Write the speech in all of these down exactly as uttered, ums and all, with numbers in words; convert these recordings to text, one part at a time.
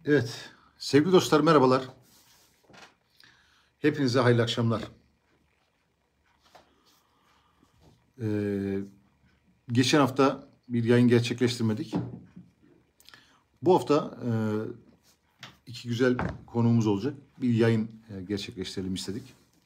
Evet, sevgili dostlar merhabalar. Hepinize hayırlı akşamlar. Ee, geçen hafta bir yayın gerçekleştirmedik. Bu hafta e, iki güzel konuğumuz olacak. Bir yayın e, gerçekleştirelim istedik.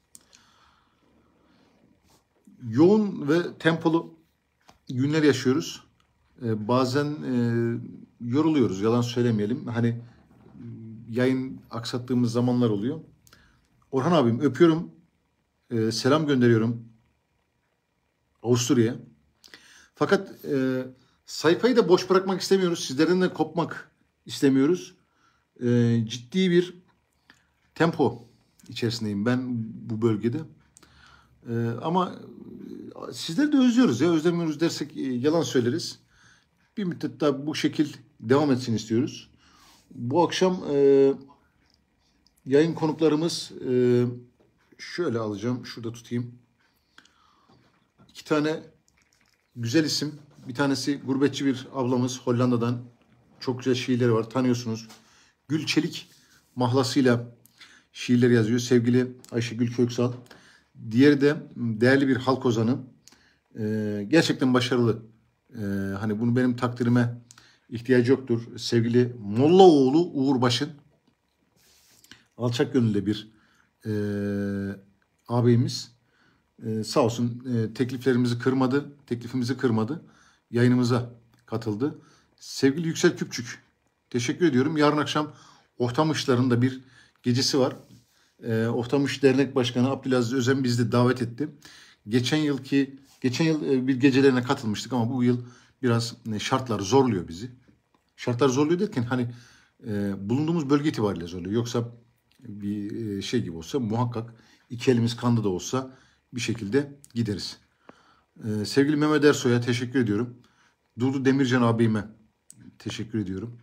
Yoğun ve tempolu günler yaşıyoruz. Ee, bazen e, yoruluyoruz, yalan söylemeyelim. Hani yayın aksattığımız zamanlar oluyor. Orhan abim öpüyorum, e, selam gönderiyorum Avusturya'ya. Fakat e, sayfayı da boş bırakmak istemiyoruz. Sizlerden de kopmak istemiyoruz. E, ciddi bir tempo içerisindeyim ben bu bölgede. E, ama sizleri de özlüyoruz ya. Özlemiyoruz dersek e, yalan söyleriz. Bir müddet daha bu şekil devam etsin istiyoruz. Bu akşam e, yayın konuklarımız e, şöyle alacağım. Şurada tutayım. İki tane güzel isim. Bir tanesi gurbetçi bir ablamız Hollanda'dan. Çok güzel şiirleri var. Tanıyorsunuz. Gül Çelik mahlasıyla şiirler yazıyor. Sevgili Ayşegül Köksal. Diğeri de değerli bir halk ozanı. Ee, gerçekten başarılı. Ee, hani bunu benim takdirime ihtiyacı yoktur. Sevgili Mollaoğlu Uğur Başın. Alçak gönüllü bir e, ağabeyimiz. Ee, sağ olsun e, tekliflerimizi kırmadı, teklifimizi kırmadı. Yayınımıza katıldı. Sevgili Yüksel Küpçük, teşekkür ediyorum. Yarın akşam Ohtamışların da bir gecesi var. E, Ohtamış Dernek Başkanı Abdülaziz Özen bizi de davet etti. Geçen yılki, geçen yıl e, bir gecelerine katılmıştık ama bu yıl biraz e, şartlar zorluyor bizi. Şartlar zorluyor derken hani e, bulunduğumuz bölge itibariyle zorluyor. Yoksa bir e, şey gibi olsa muhakkak iki elimiz kanda da olsa bir şekilde gideriz. Ee, sevgili Mehmet Ersoy'a teşekkür ediyorum. Dudu Demircan abime teşekkür ediyorum.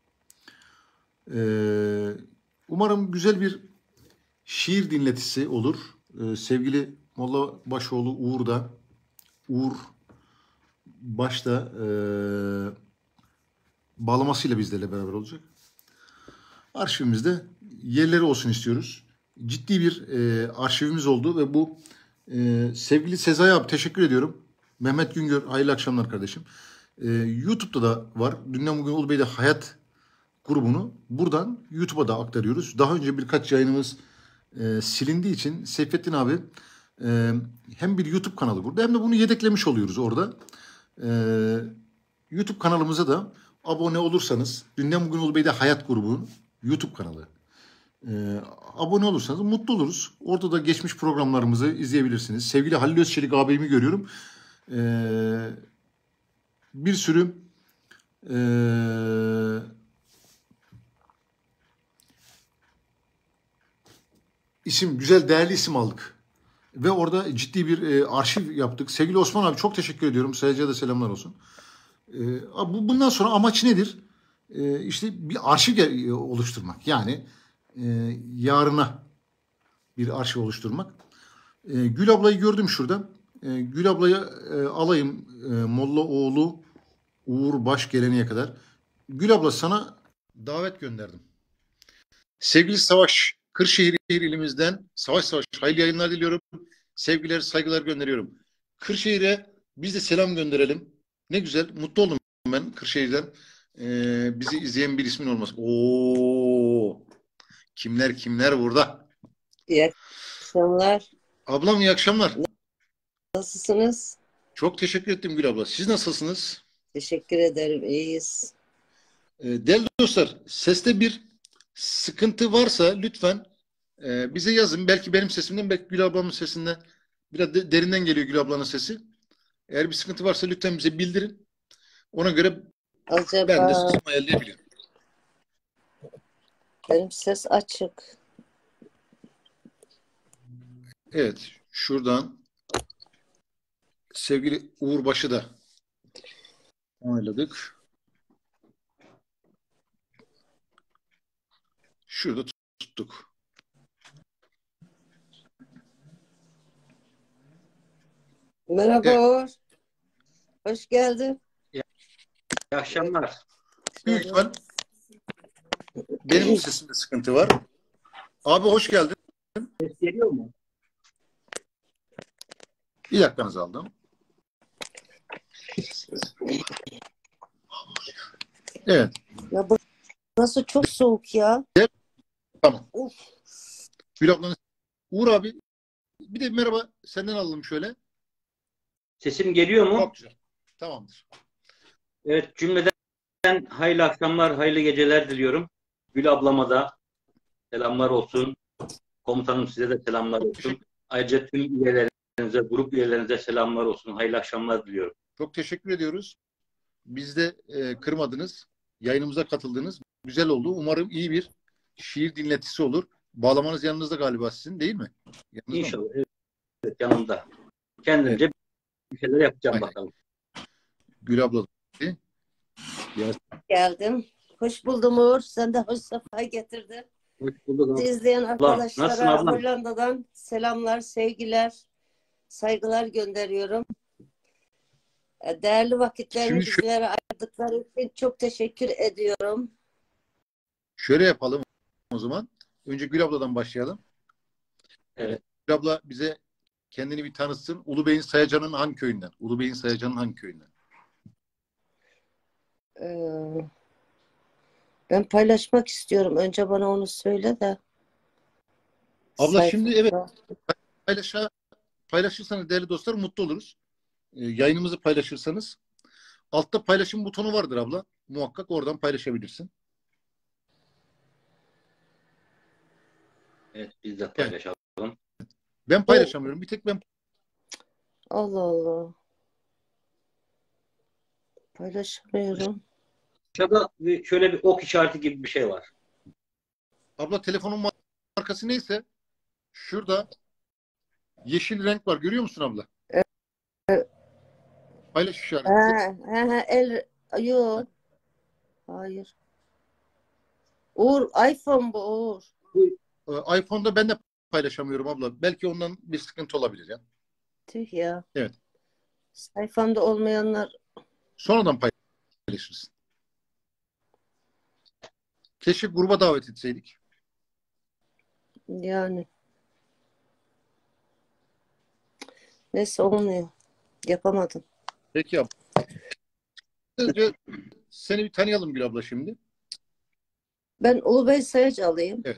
Ee, umarım güzel bir şiir dinletisi olur. Ee, sevgili Molla Başoğlu Uğur da Uğur başta e, bağlamasıyla bizlerle beraber olacak. Arşivimizde yerleri olsun istiyoruz. Ciddi bir e, arşivimiz oldu ve bu e, sevgili Sezai abi teşekkür ediyorum. Mehmet Güngör hayırlı akşamlar kardeşim. E, YouTube'da da var. Dünden bugün Ulubey'de Hayat grubunu buradan YouTube'a da aktarıyoruz. Daha önce birkaç yayınımız e, silindiği için Seyfettin abi e, hem bir YouTube kanalı burada hem de bunu yedeklemiş oluyoruz orada. E, YouTube kanalımıza da abone olursanız Dünden Bugün Ulubey'de Hayat grubunun YouTube kanalı. Ee, abone olursanız mutlu oluruz. Orada da geçmiş programlarımızı izleyebilirsiniz. Sevgili Halil Özçelik abimi görüyorum. Ee, bir sürü e, isim, güzel değerli isim aldık. Ve orada ciddi bir e, arşiv yaptık. Sevgili Osman abi çok teşekkür ediyorum. Sayacıya da selamlar olsun. Ee, bu bundan sonra amaç nedir? Ee, işte bir arşiv oluşturmak. Yani e, yarına bir arşiv oluşturmak. E, Gül ablayı gördüm şurada. E, Gül ablayı e, alayım e, Mollaoğlu Uğur Baş gelene kadar. Gül abla sana davet gönderdim. Sevgili Savaş, Kırşehir ilimizden Savaş Savaş hayırlı yayınlar diliyorum. Sevgiler, saygılar gönderiyorum. Kırşehir'e biz de selam gönderelim. Ne güzel, mutlu oldum ben Kırşehir'den. E, bizi izleyen bir ismin olması. Oo, kimler kimler burada? İyi akşamlar. Ablam iyi akşamlar. Nasılsınız? Çok teşekkür ettim Gül abla. Siz nasılsınız? Teşekkür ederim. İyiyiz. E, değerli dostlar, seste bir sıkıntı varsa lütfen e, bize yazın. Belki benim sesimden, belki Gül ablamın sesinden biraz de, derinden geliyor Gül ablanın sesi. Eğer bir sıkıntı varsa lütfen bize bildirin. Ona göre ben de Acaba sesimi ayarlayabilirim. benim ses açık. Evet, şuradan sevgili Uğur Baş'ı da onayladık. Şurada tuttuk. Merhaba Evet, Uğur. Hoş geldin. İyi akşamlar. büyük ihtimal Benim sesimde sıkıntı var. Abi hoş geldin. Ses geliyor mu? Bir dakikanızı aldım. Evet. Ya burası çok soğuk ya. Tamam. Of. Gül ablanın... Uğur abi bir de merhaba senden alalım şöyle. Sesim geliyor mu? Çok güzel. Tamamdır. Evet, cümleden hayırlı akşamlar, hayırlı geceler diliyorum. Gül ablama da selamlar olsun. Komutanım size de selamlar Çok olsun. teşekkür, Ayrıca tüm üyelerinize, grup üyelerinize selamlar olsun. Hayırlı akşamlar diliyorum. çok teşekkür ediyoruz. Biz de e, kırmadınız. Yayınımıza katıldınız. Güzel oldu. Umarım iyi bir şiir dinletisi olur. Bağlamanız yanınızda galiba sizin değil mi? Yanınızda mı? İnşallah. Evet, evet, yanımda. Evet. Kendimce bir şeyler yapacağım Aynen. bakalım. Gül abla. Geldim. Hoş buldum Uğur. Sen de hoş sefa getirdin. Hoş bulduk Bizi abla. izleyen Nasılsın arkadaşlara ablam? Hollanda'dan selamlar, sevgiler, saygılar gönderiyorum. E, Değerli vakitlerini Şimdi şö- bizlere ayırdıkları için çok teşekkür ediyorum. şöyle yapalım o zaman. Önce Gül abladan başlayalım. Evet. Gül abla bize kendini bir tanıtsın. Ulubey'in Sayacan'ın hangi köyünden? Ulubey'in Sayacan'ın hangi köyünden? Ee, Ben paylaşmak istiyorum. Önce bana onu söyle de. Abla şimdi evet Sayfada. paylaşa, paylaşırsanız değerli dostlar mutlu oluruz. Ee, yayınımızı paylaşırsanız. Altta paylaşım butonu vardır abla. Muhakkak oradan paylaşabilirsin. Evet, biz de Evet. paylaşalım. Ben paylaşamıyorum. Bir tek ben Allah Allah. Paylaşamıyorum. Aşağıda bir, şöyle bir ok işareti gibi bir şey var. abla telefonun markası neyse şurada yeşil renk var. Görüyor musun abla? Evet. Paylaş Ha, işareti. ha, ha, el, yok. Hayır. Uğur, iPhone bu Uğur. Ee, iPhone'da ben de paylaşamıyorum abla. Belki ondan bir sıkıntı olabilir ya. Tüh ya. Evet. Sayfamda olmayanlar Sonradan paylaşırsın. Keşke gruba davet etseydik. yani. Neyse olmuyor. Yapamadım. Peki abla. Önce seni bir tanıyalım Gül abla şimdi. Ben Ulubey Sayacalıyım. Evet.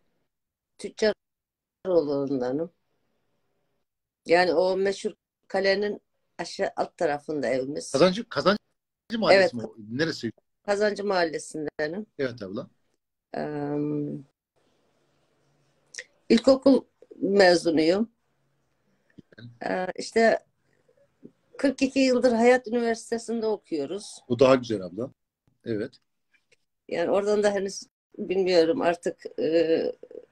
Tüccaroğullarındanım. Yani o meşhur kalenin aşağı alt tarafında evimiz. Kazancı, Kazancı Mahallesi Evet. mi? o? Neresi? Kazancı Mahallesi'ndenim. Evet abla. Ee, ilkokul mezunuyum. Ee, işte kırk iki yıldır Hayat Üniversitesi'nde okuyoruz. Bu daha güzel abla. Evet. Yani oradan da henüz bilmiyorum artık e,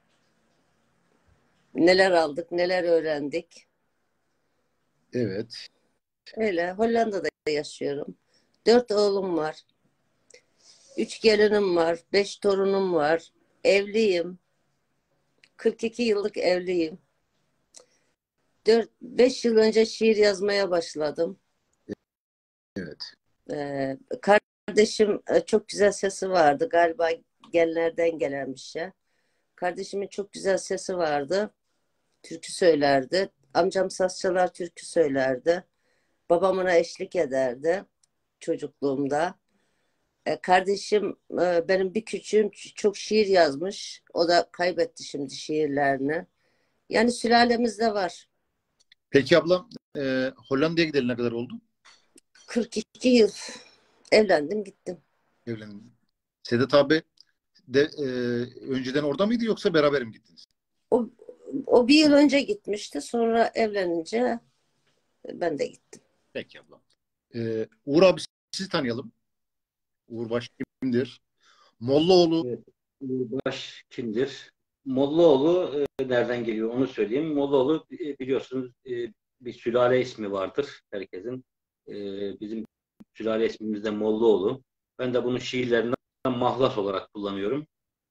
neler aldık, neler öğrendik. Evet. Öyle Hollanda'da yaşıyorum. Dört oğlum var. Üç gelinim var. Beş torunum var. Evliyim. kırk iki yıllık evliyim. Dört, beş yıl önce şiir yazmaya başladım. Evet. Ee, kardeşim e, çok güzel sesi vardı. Galiba genlerden gelen bir şey. Kardeşimin çok güzel sesi vardı. Türkü söylerdi. Amcam saz çalar, türkü söylerdi. Babam ona eşlik ederdi çocukluğumda. E, kardeşim e, benim bir küçüğüm çok şiir yazmış. O da kaybetti şimdi şiirlerini. Yani sülalemizde var. Peki abla e, Hollanda'ya gideli ne kadar oldu? kırk iki yıl evlendim gittim. Evlendin. Sedat abi de e, önceden orada mıydı yoksa beraber mi gittiniz? O, o bir yıl önce gitmişti. Sonra evlenince ben de gittim. Peki abla. E, Uğur abi sizi tanıyalım. Uğur Baş kimdir? Mollaoğlu. Evet. Baş kimdir? Mollaoğlu e, nereden geliyor onu söyleyeyim. Mollaoğlu e, biliyorsunuz e, bir sülale ismi vardır herkesin. E, bizim sülale ismimiz de Mollaoğlu. Ben de bunu şiirlerinden mahlas olarak kullanıyorum.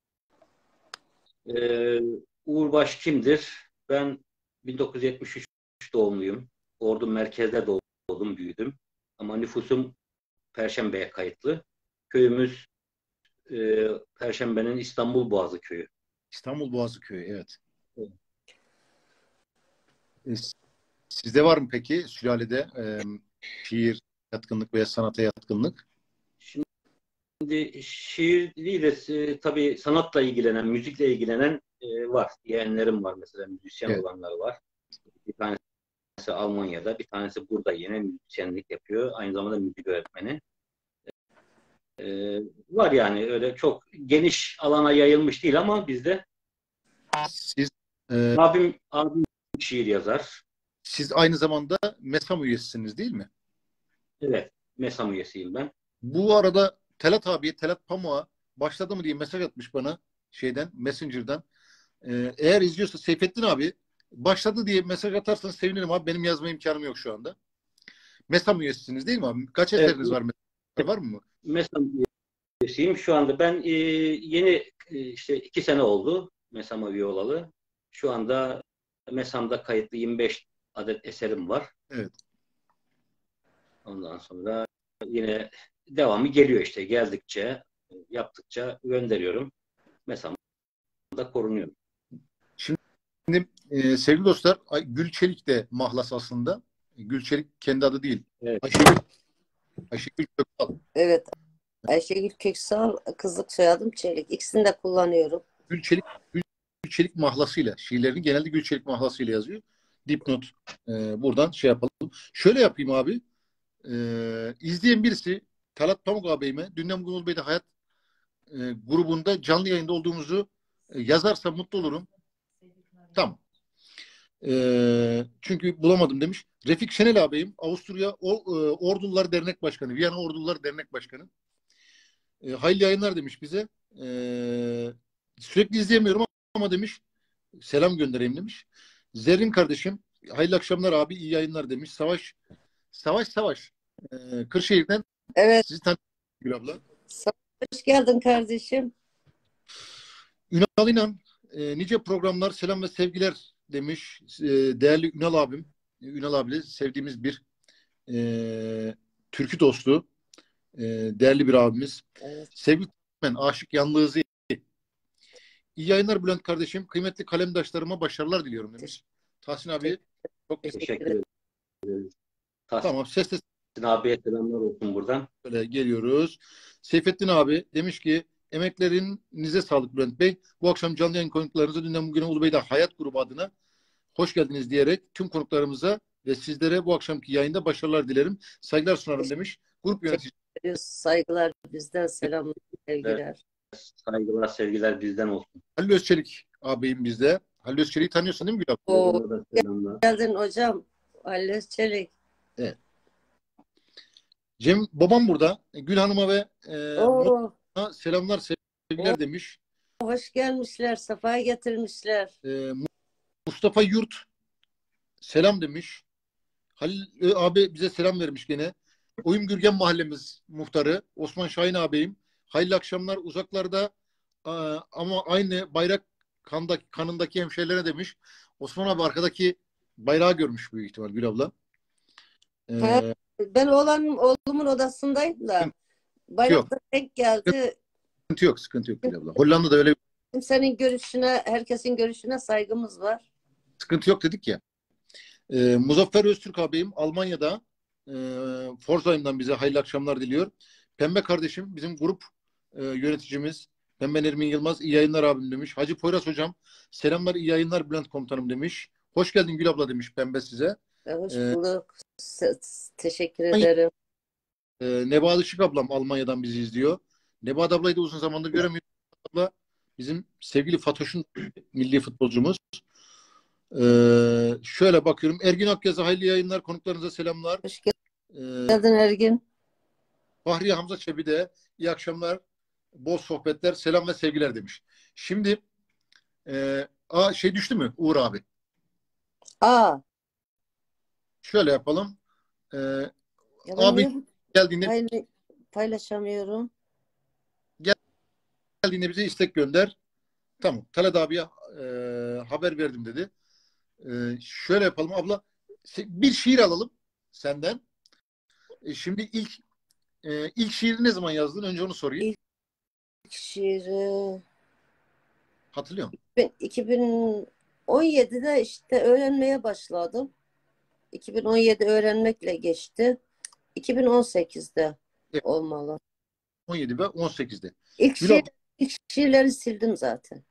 E, Uğur Baş kimdir? Ben bin dokuz yüz yetmiş üç doğumluyum. Ordu merkezde doğdum, büyüdüm. Ama nüfusum Perşembe'ye kayıtlı. Köyümüz e, Perşembe'nin İstanbul Boğazı köyü. İstanbul Boğazı Köyü, evet. Evet. E, Sizde var mı peki sülalede e, şiir yatkınlık veya sanata yatkınlık? Şimdi şiir değil de e, tabii sanatla ilgilenen, müzikle ilgilenen e, var. Yeğenlerim var mesela, müzisyen Evet. olanlar var. Bir tanesi Almanya'da, bir tanesi burada yine müzisyenlik yapıyor. Aynı zamanda müzik öğretmeni. E, var yani, öyle çok geniş alana yayılmış değil ama bizde Siz e, abim, abim şiir yazar. siz aynı zamanda MESAM üyesisiniz değil mi? Evet, MESAM üyesiyim ben. Bu arada Telat abiye, Telat Pamuk'a başladı mı diye mesaj atmış bana şeyden, Messenger'dan. Ee, eğer izliyorsa Seyfettin abi başladı diye mesaj atarsanız sevinirim abi. Benim yazma imkanım yok şu anda. MESAM üyesisiniz değil mi abi? Kaç Evet, eseriniz var? Var mı? MESAM üyesiyim. Şu anda ben e, yeni e, işte iki sene oldu MESAM'a üye olalı. Şu anda MESAM'da kayıtlı yirmi beş adet eserim var. Evet. Ondan sonra yine devamı geliyor işte. Geldikçe, yaptıkça gönderiyorum. MESAM'da korunuyor. Şimdi e, sevgili dostlar, Ay- Gülçelik de mahlas aslında. Gülçelik kendi adı değil. Evet. Ayşegül, Ayşegül Köksal. Evet. Ayşegül Köksal, kızlık soyadım Çelik. İkisini de kullanıyorum. Gülçelik, Gülçelik mahlasıyla. Şiirlerini genelde Gülçelik mahlasıyla yazıyor. Dipnot. E, buradan şey yapalım. Şöyle yapayım abi. E, izleyen birisi Talat Pamuk ağabeyime Dünden Bugün Bey'de Hayat e, grubunda canlı yayında olduğumuzu e, yazarsa mutlu olurum. Tamam. E, çünkü bulamadım demiş. Refik Şenel ağabeyim Avusturya o, e, Ordular Dernek Başkanı. Viyana Ordular Dernek Başkanı. E, hayırlı yayınlar demiş bize. E, sürekli izleyemiyorum ama demiş selam göndereyim demiş. Zerrin kardeşim hayırlı akşamlar abi iyi yayınlar demiş. Savaş Savaş Savaş e, Kırşehir'den Evet. sizi tanıyorum Gül abla. Hoş geldin kardeşim. Ünal İnan e, nice programlar selam ve sevgiler demiş. E, değerli Ünal abim. E, Ünal abiyle sevdiğimiz bir e, türkü dostu. E, değerli bir abimiz. Evet. Sevgili ben Aşık Yanlığızı. İyi yayınlar Bülent kardeşim. Kıymetli kalemdaşlarıma başarılar diliyorum demiş. Tahsin abi çok Teşekkür Teşekkür ederim. ederim. Tahsin tamam ses ses abiye selamlar olsun buradan. böyle geliyoruz. Seyfettin abi demiş ki emeklerinize sağlık Bülent Bey. Bu akşam canlı yayın konuklarınıza dünden bugüne Ulubey'de Hayat Grubu adına hoş geldiniz diyerek tüm konuklarımıza ve sizlere bu akşamki yayında başarılar dilerim. Saygılar sunarım demiş. Grup Teşekkür yöneticisi ediyoruz. Saygılar bizden, selamlar, sevgiler. Saygılar, sevgiler bizden olsun. Halil Özçelik ağabeyim bizde. Halil Özçelik'i tanıyorsun değil mi Gül abla? Oo, Ona da selamlar. geldin hocam. Halil Çelik. Evet. Cem babam burada. Gül Hanım'a ve e, Oo, Murat'a selamlar sevgiler demiş. hoş gelmişler, sefa getirmişler. E, Mustafa Yurt selam demiş. Halil e, abi bize selam vermiş gene. Oyun Gürgen Mahallemiz muhtarı Osman Şahin ağabeyim. Hayırlı akşamlar uzaklarda e, ama aynı bayrak kandaki, kanındaki hemşehrilere demiş. Osman abi arkadaki bayrağı görmüş büyük ihtimal Gül abla. E, Ha, ben oğlanın, oğlumun odasındaydım da sıkıntı yok. bayrakta denk geldi. Sıkıntı yok. Sıkıntı yok Gül abla. Hollanda'da öyle bir Senin görüşüne, herkesin görüşüne saygımız var. sıkıntı yok dedik ya. E, Muzaffer Öztürk ağabeyim Almanya'da e, Pforzheim'dan bize hayırlı akşamlar diliyor. Pembe kardeşim bizim grup e, yöneticimiz. Pembe Nermin Yılmaz iyi yayınlar abim demiş. Hacı Poyraz hocam selamlar iyi yayınlar Bülent komutanım demiş. Hoş geldin Gül abla demiş Pembe size. E, Hoş E, bulduk. Se- Teşekkür ederim. e, Nebahat Işık ablam Almanya'dan bizi izliyor. Nebahat ablayı da uzun zamandır göremiyoruz. Abla bizim sevgili Fatoş'un milli futbolcumuz. Ee, şöyle bakıyorum. Ergin Akyaz'a hayırlı yayınlar. Konuklarınıza selamlar. Hoş Ee, geldin Ergin. Fahriye Hamza Çebi de iyi akşamlar. Bol sohbetler. Selam ve sevgiler demiş. Şimdi e, a, şey düştü mü Uğur abi? Aa, Şöyle yapalım. Ee, ya ben abi niye bu geldiğinde payla- paylaşamıyorum? geldiğinde bize istek gönder. Tamam. Talat abiye e, haber verdim dedi. E, şöyle yapalım abla. Se- Bir şiir alalım senden. E, şimdi ilk e, ilk şiiri ne zaman yazdın? Önce onu sorayım. İlk şiiri Hatırlıyor musun? ben iki bin on yedide işte öğrenmeye başladım. iki bin on yedi öğrenmekle geçti. iki bin on sekizde Evet, olmalı. on yedi ve on sekizde. İlk Gül şiir, abla, ilk şiirleri sildim zaten.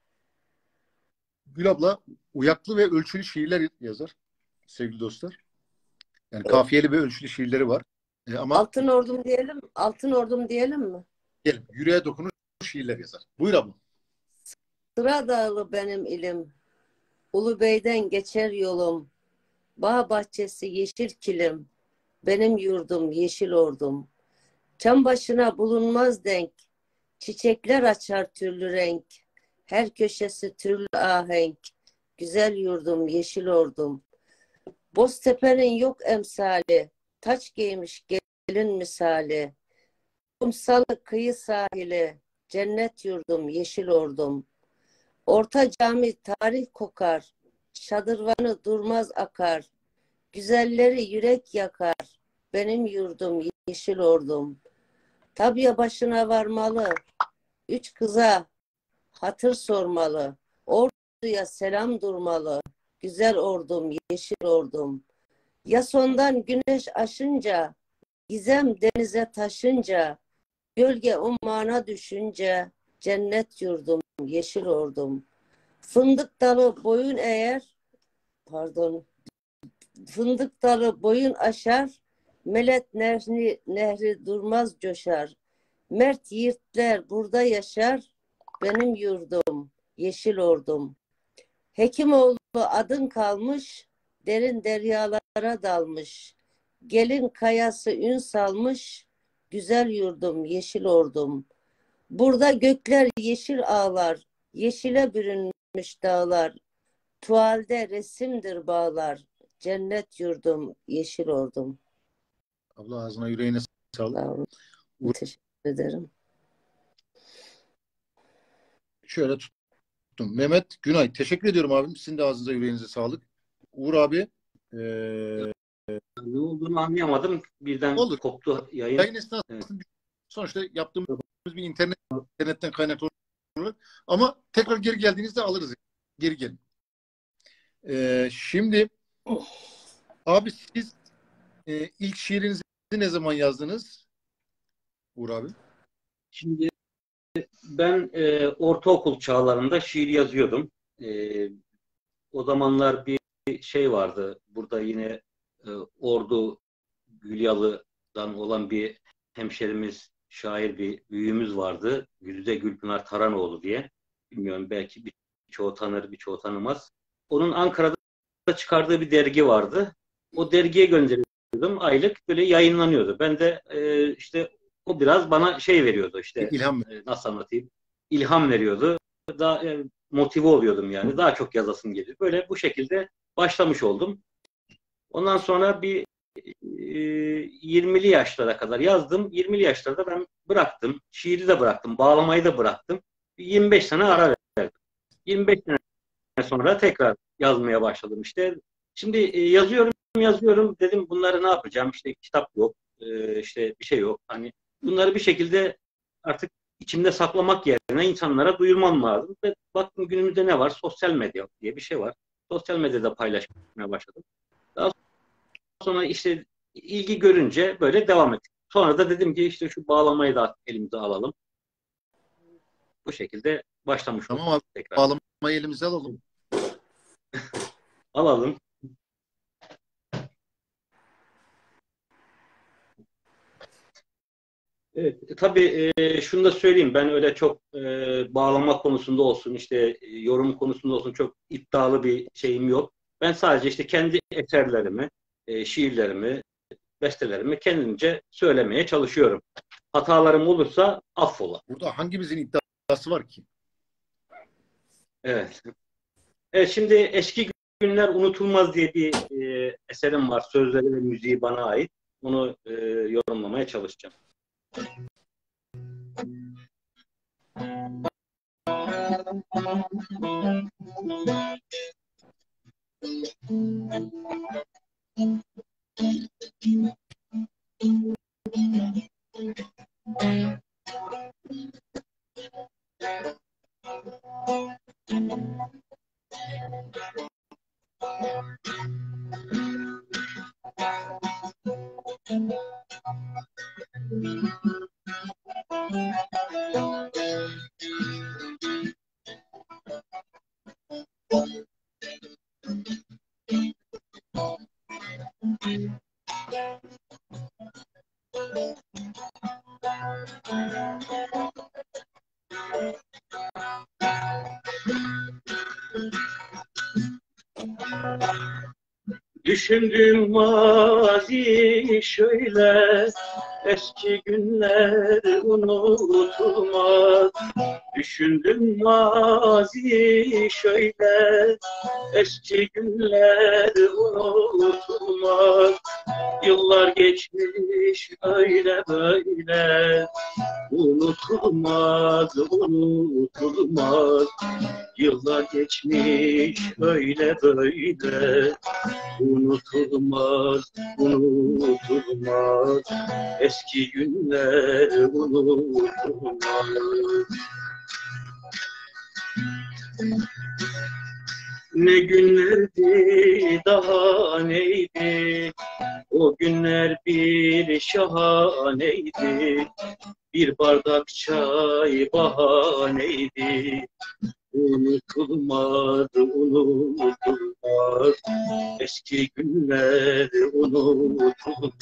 Gül abla uyaklı ve ölçülü şiirler yazar sevgili dostlar. Yani kafiyeli ve ölçülü şiirleri var. E, ama Altın ordum diyelim, altın ordum diyelim mi? gelin yüreğe dokunuş şiirler yazar. Buyur abla. Sıra dağlı benim ilim, Ulubey'den geçer yolum, bağ bahçesi yeşil kilim, benim yurdum yeşil ordum. Çam başına bulunmaz denk, çiçekler açar türlü renk, her köşesi türlü ahenk, güzel yurdum yeşil ordum. Boztepe'nin yok emsali, taç giymiş gelin misali, kumsalı kıyı sahili, cennet yurdum yeşil ordum. Orta cami tarih kokar, şadırvanı durmaz akar, güzelleri yürek yakar, benim yurdum yeşil ordum. Tabiye başına varmalı, üç kıza hatır sormalı, orduya selam durmalı, güzel ordum yeşil ordum. Ya sondan güneş aşınca, gizem denize taşınca, gölge ummana düşünce, cennet yurdum yeşil ordum. Fındık dalı boyun eğer, pardon, fındık dalı boyun aşar, Melet nehri, nehri durmaz coşar. Mert yiğitler burada yaşar, benim yurdum, yeşil ordum. Hekimoğlu adın kalmış, derin deryalara dalmış. Gelin kayası ün salmış, güzel yurdum, yeşil ordum. Burada gökler yeşil ağlar, yeşile bürünmüş dağlar. Tuvalde resimdir bağlar, cennet yurdum, yeşil ordum. Abla ağzına yüreğine sağlık. Sağ olun, Uğur, teşekkür ederim. şöyle tuttum. Mehmet Günay. Teşekkür ediyorum abim. Sizin de ağzınıza yüreğinize sağlık. Uğur abi eee, Ne olduğunu anlayamadım. Birden olur. koptu yayın. Yayın esnasında Evet. sonuçta yaptığımız bir internet internetten kaynaklı olarak. Ama tekrar geri geldiğinizde alırız. Geri gelin. Eee, şimdi abi siz eee, ilk şiirinizi ne zaman yazdınız? Uğur abi. Şimdi ben e, ortaokul çağlarında şiir yazıyordum. E, o zamanlar bir şey vardı. Burada yine e, Ordu Gülyalı'dan olan bir hemşerimiz, şair bir büyüğümüz vardı. Güzide Gülpınar Taranoğlu diye. Bilmiyorum, belki birçoğu tanır, birçoğu tanımaz. Onun Ankara'da çıkardığı bir dergi vardı. O dergiye gönderiyordum. Aylık böyle yayınlanıyordu. Ben de e, işte o biraz bana şey veriyordu, işte İlham. e, nasıl anlatayım? İlham veriyordu. Daha e, motive oluyordum yani. Daha çok yazasım geliyor. Böyle bu şekilde başlamış oldum. Ondan sonra bir e, yirmili yaşlara kadar yazdım. yirmili yaşlarda ben bıraktım. Şiiri de bıraktım. Bağlamayı da bıraktım. yirmi beş sene ara verdim. yirmi beş sene sonra tekrar yazmaya başladım işte. Şimdi e, yazıyorum yazıyorum dedim, bunları ne yapacağım? İşte kitap yok. E, işte bir şey yok. Hani bunları bir şekilde artık içimde saklamak yerine insanlara duyurmam lazım. Ve baktım günümüzde ne var? Sosyal medya diye bir şey var. Sosyal medyada paylaşmaya başladım. Daha sonra işte ilgi görünce böyle devam ettik. Sonra da dedim ki işte şu bağlamayı da elimize alalım. Bu şekilde başlamış Tamam olduk abi. tekrar. Bağlamayı elimize alalım. Alalım. Evet, e, tabii e, şunu da söyleyeyim. Ben öyle çok e, bağlama konusunda olsun, işte e, yorum konusunda olsun çok iddialı bir şeyim yok. Ben sadece işte kendi eserlerimi, e, şiirlerimi, bestelerimi kendimce söylemeye çalışıyorum. Hatalarım olursa affola. Burada hangimizin iddiası var ki? Evet. Evet, şimdi Eski Günler Unutulmaz diye bir e, eserim var. Sözleri ve müziği bana ait. Onu e, yorumlamaya çalışacağım. Düşündüm mazi şöyle, eski günler unutulmaz. Düşündüm mazi şöyle, eski günler unutulmaz. Yıllar geçmiş öyle böyle, unutulmaz, unutulmaz. Yıllar geçmiş öyle böyle, unutulmaz, unutulmaz. Eski günler unutulmaz. Ne günlerdi daha neydi, o günler bir şahaneydi. Bir bardak çay bahaneydi. Unutulmaz, unutulmaz. Eski günler unutulmaz.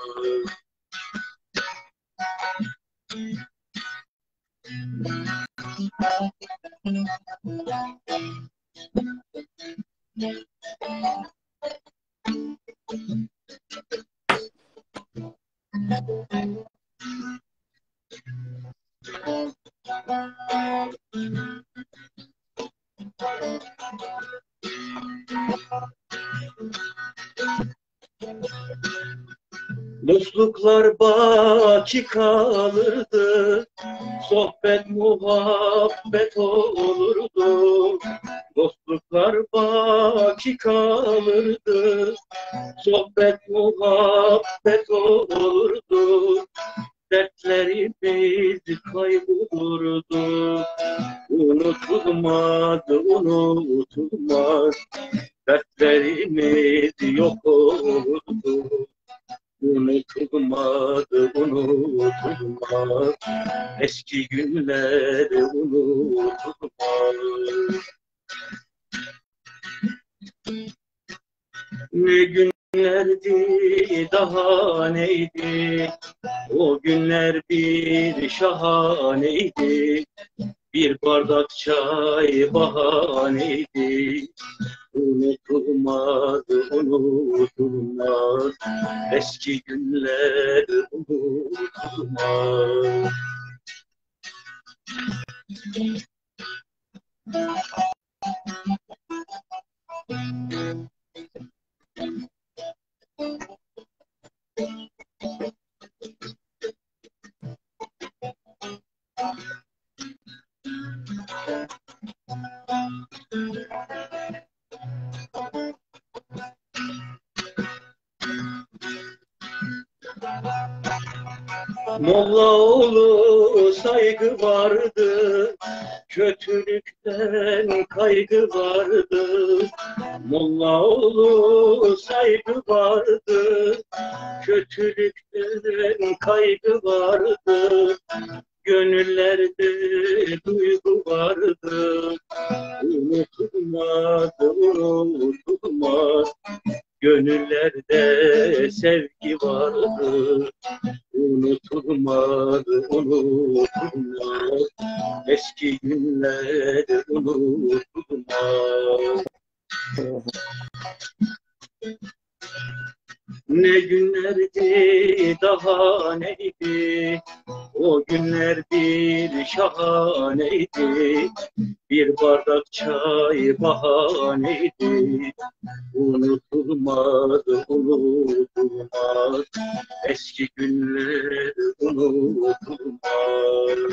Dostluklar baki kalırdı, sohbet muhabbet olurdu. Dostluklar baki kalırdı, sohbet muhabbet olurdu. Dertlerimiz kaybolurdu. Unutulmaz, unutulmaz. Dertlerimiz yok olurdu. Unutulmaz, unutulmaz. Eski günler unutulmaz. Ne günlerdi daha neydi, o günler bir şahaneydi. Bir bardak çay bahaneydi. Unutulmaz, unutulmaz. Eski günler unutulmaz. Mollaoğlu saygı vardı, kötülükten kaygı vardı. Mollaoğlu saygı vardı, kötülükten kaygı vardı. Gönüllerde duygu vardı, unutulmaz, unutulmaz. Gönüllerde sevgi vardı, unutulmaz, unutulmaz. Eski günler unutulmaz. Ne günlerdi daha neydi, o günler bir şahaneydi. Bir bardak çay bahaneydi. Unutulmaz, unutulmaz. Eski günler unutulmaz.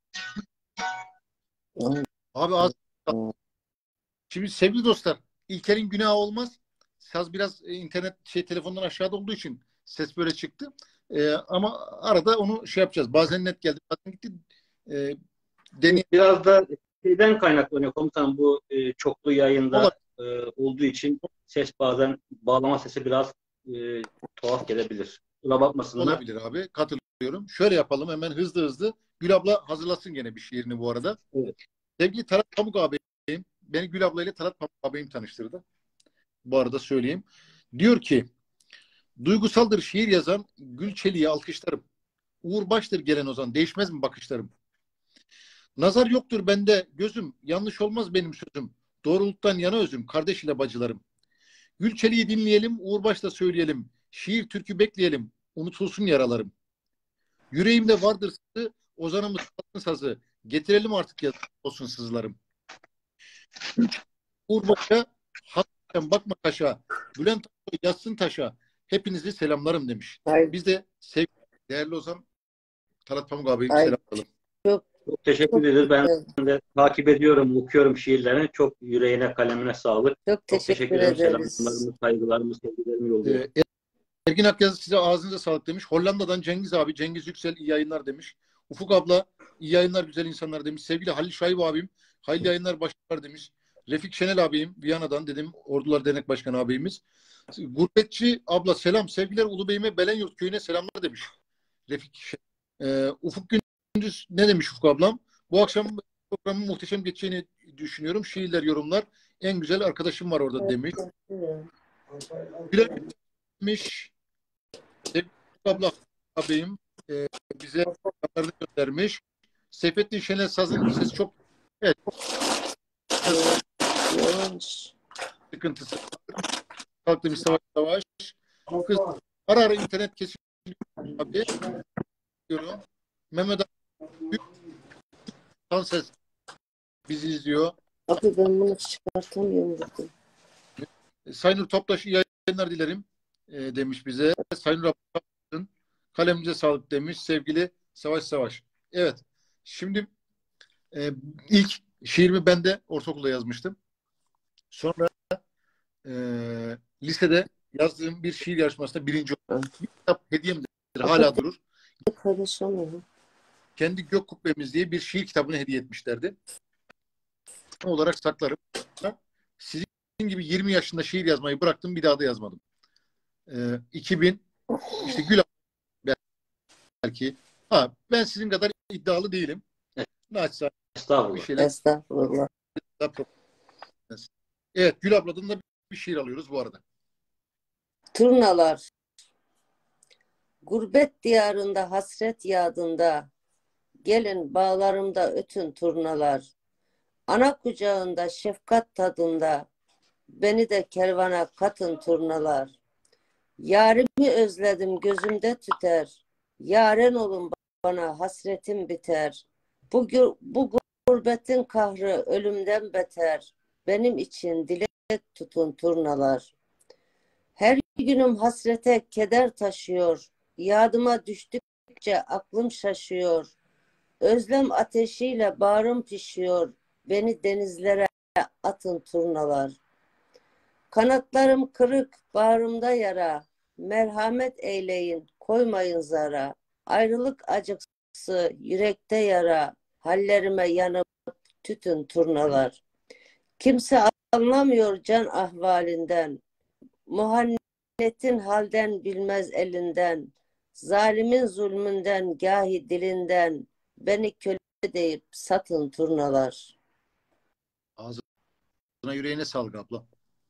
Abi az. Şimdi sevgili dostlar, İlker'in günahı olmaz. Saz biraz e, internet şey telefondan aşağıda olduğu için ses böyle çıktı. E, ama arada onu şey yapacağız. Bazen net geldi, bazen gitti. E, deney Biraz da şeyden kaynaklanıyor komutanım, bu e, çoklu yayında Olabilir. e, olduğu için ses bazen, bağlama sesi biraz e, tuhaf gelebilir. Kusura bakmasınlar. Olabilir abi. Katılıyorum. Şöyle yapalım hemen hızlı hızlı. Gül abla hazırlasın gene bir şiirini bu arada. Evet. Sevgili Talat Pamuk ağabeyim. Beni Gül abla ile Talat Pamuk ağabeyim tanıştırdı. Bu arada söyleyeyim. Diyor ki duygusaldır şiir yazan Gül Çelik'i alkışlarım. Uğur Baş'tır gelen ozan. Değişmez mi bakışlarım? Nazar yoktur bende gözüm. Yanlış olmaz benim sözüm. Doğruluktan yana özüm. Kardeş ile bacılarım. Gül Çelik'i dinleyelim. Uğur Baş'ta söyleyelim. Şiir türkü bekleyelim. Unutulsun yaralarım. Yüreğimde vardır sızı. Ozanımız tatlı sazı. Getirelim artık yaz olsun sızlarım. Uğur Baş'a hakikaten bakma taşa. Bülent Ersoy yazsın taşa. Hepinizi selamlarım demiş. Ay, Biz de sevgili değerli Ozan Talat Pamuk ağabeyi ay selamlayalım. çok Çok teşekkür çok ederiz. Ben güzel. de takip ediyorum, okuyorum şiirlerini. Çok yüreğine, kalemine sağlık. Çok Çok teşekkür teşekkür ederim. ederiz. Selamlarımı, saygılarımı, sevgilerimi yolluyorum. Ee, Ergin Akyazı size ağzınıza sağlık demiş. Hollanda'dan Cengiz abi, Cengiz Yüksel iyi yayınlar demiş. Ufuk abla iyi yayınlar güzel insanlar demiş. Sevgili Halil Şahip abim hayırlı yayınlar başlar demiş. Refik Şenel abim Viyana'dan dedim Ordular Dernek Başkanı abimiz. Gurbetçi abla selam sevgiler Ulubeyime Belenyurt köyüne selamlar demiş. Refik Şen- Ee, Ufuk Gündüz ne demiş Ufuk ablam? Bu akşam programın muhteşem geçeceğini düşünüyorum. Şiirler, yorumlar. En güzel arkadaşım var orada demiş. Güler demiş. Sevgili abla abim e, bize haberleri göndermiş. Seyfettin Şener Saz'ın sesi çok evet, Yavaş. sıkıntısı. Kalktı bir savaş savaş. Kız ara ara internet kesiliyor abi. Diyorum. Mehmet abi büyük ses bizi izliyor. Abi ben bunu çıkartamıyorum burada. Saynur Toptaş iyi yayınlar dilerim e, demiş bize. Saynur Toptaş'ın kalemize sağlık demiş sevgili Savaş Savaş. Evet. Şimdi e, ilk şiirimi ben de ortaokulda yazmıştım. Sonra e, lisede yazdığım bir şiir yarışmasında birinci oldum. Bir kitap hediyemdir. Hala durur. Paylaşamıyorum. Kendi Gök Kubbemiz diye bir şiir kitabını hediye etmişlerdi. O olarak saklarım. Sizin gibi yirmi yaşında şiir yazmayı bıraktım. Bir daha da yazmadım. E, iki bin işte Gül belki. Ha, ben sizin kadar iddialı değilim. Naçizane bir Estağfurullah. şeyler. Estağfurullah. Evet, Gül abladan da bir şiir alıyoruz bu arada. Turnalar. Gurbet diyarında hasret yağdında, gelin bağlarımda ötün turnalar. Ana kucağında şefkat tadında, beni de kervana katın turnalar. Yarimi özledim gözümde tüter, yaren olun bana hasretim biter. Bu, bu gurbetin kahrı ölümden beter, benim için dilek tutun turnalar. Her günüm hasrete keder taşıyor, yadıma düştükçe aklım şaşıyor. Özlem ateşiyle bağrım pişiyor, beni denizlere atın turnalar. Kanatlarım kırık, bağrımda yara, merhamet eyleyin, koymayın zara. Ayrılık acısı, yürekte yara, hallerime yanıp tütün turnalar. Kimse anlamıyor can ahvalinden, muhannetin halden bilmez elinden, zalimin zulmünden gahi dilinden, beni köle deyip satın turnalar. Ağzına yüreğine sağlık abla.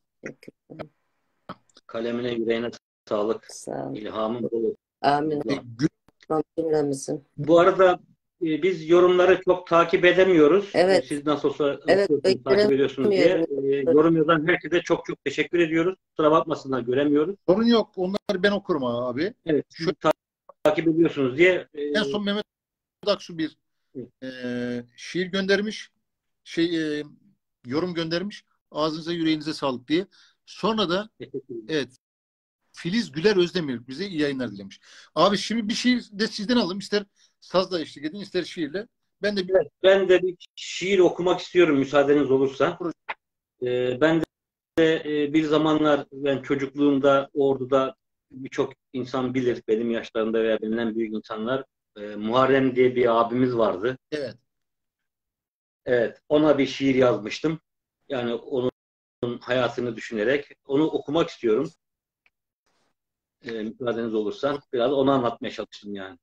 Kalemine, yüreğine sağlık. Sağ ol. İlhamın bol. Amin. E, Gül Cümlemizin. Bu arada e, biz yorumları çok takip edemiyoruz. Evet. E, Siz nasıl olsa Evet, okuyorsunuz, takip ediyorsunuz diye. E, yorum yazan herkese çok çok teşekkür ediyoruz. Kusura bakmasınlar, göremiyoruz. sorun yok. Onları ben okurum abi. Evet. Şu- Şu ta- takip ediyorsunuz diye. e, En son Mehmet Aksu bir e, şiir göndermiş. Şey e, yorum göndermiş. Ağzınıza yüreğinize sağlık diye. Sonra da teşekkür ederim. evet Filiz Güler Özdemir bize iyi yayınlar dilemiş. Abi şimdi bir şiir de sizden alalım. İster sazla eşlik edin, ister şiirle. Ben de bir Evet, ben de bir şiir okumak istiyorum müsaadeniz olursa. E, ben de e, bir zamanlar ben çocukluğumda Ordu'da birçok insan bilir, benim yaşlarımda veya benden büyük insanlar. E, Muharrem diye bir abimiz vardı. evet. Evet, ona bir şiir yazmıştım. Yani onun hayatını düşünerek onu okumak istiyorum. E, müsaadeniz olursa biraz onu anlatmaya çalıştım yani.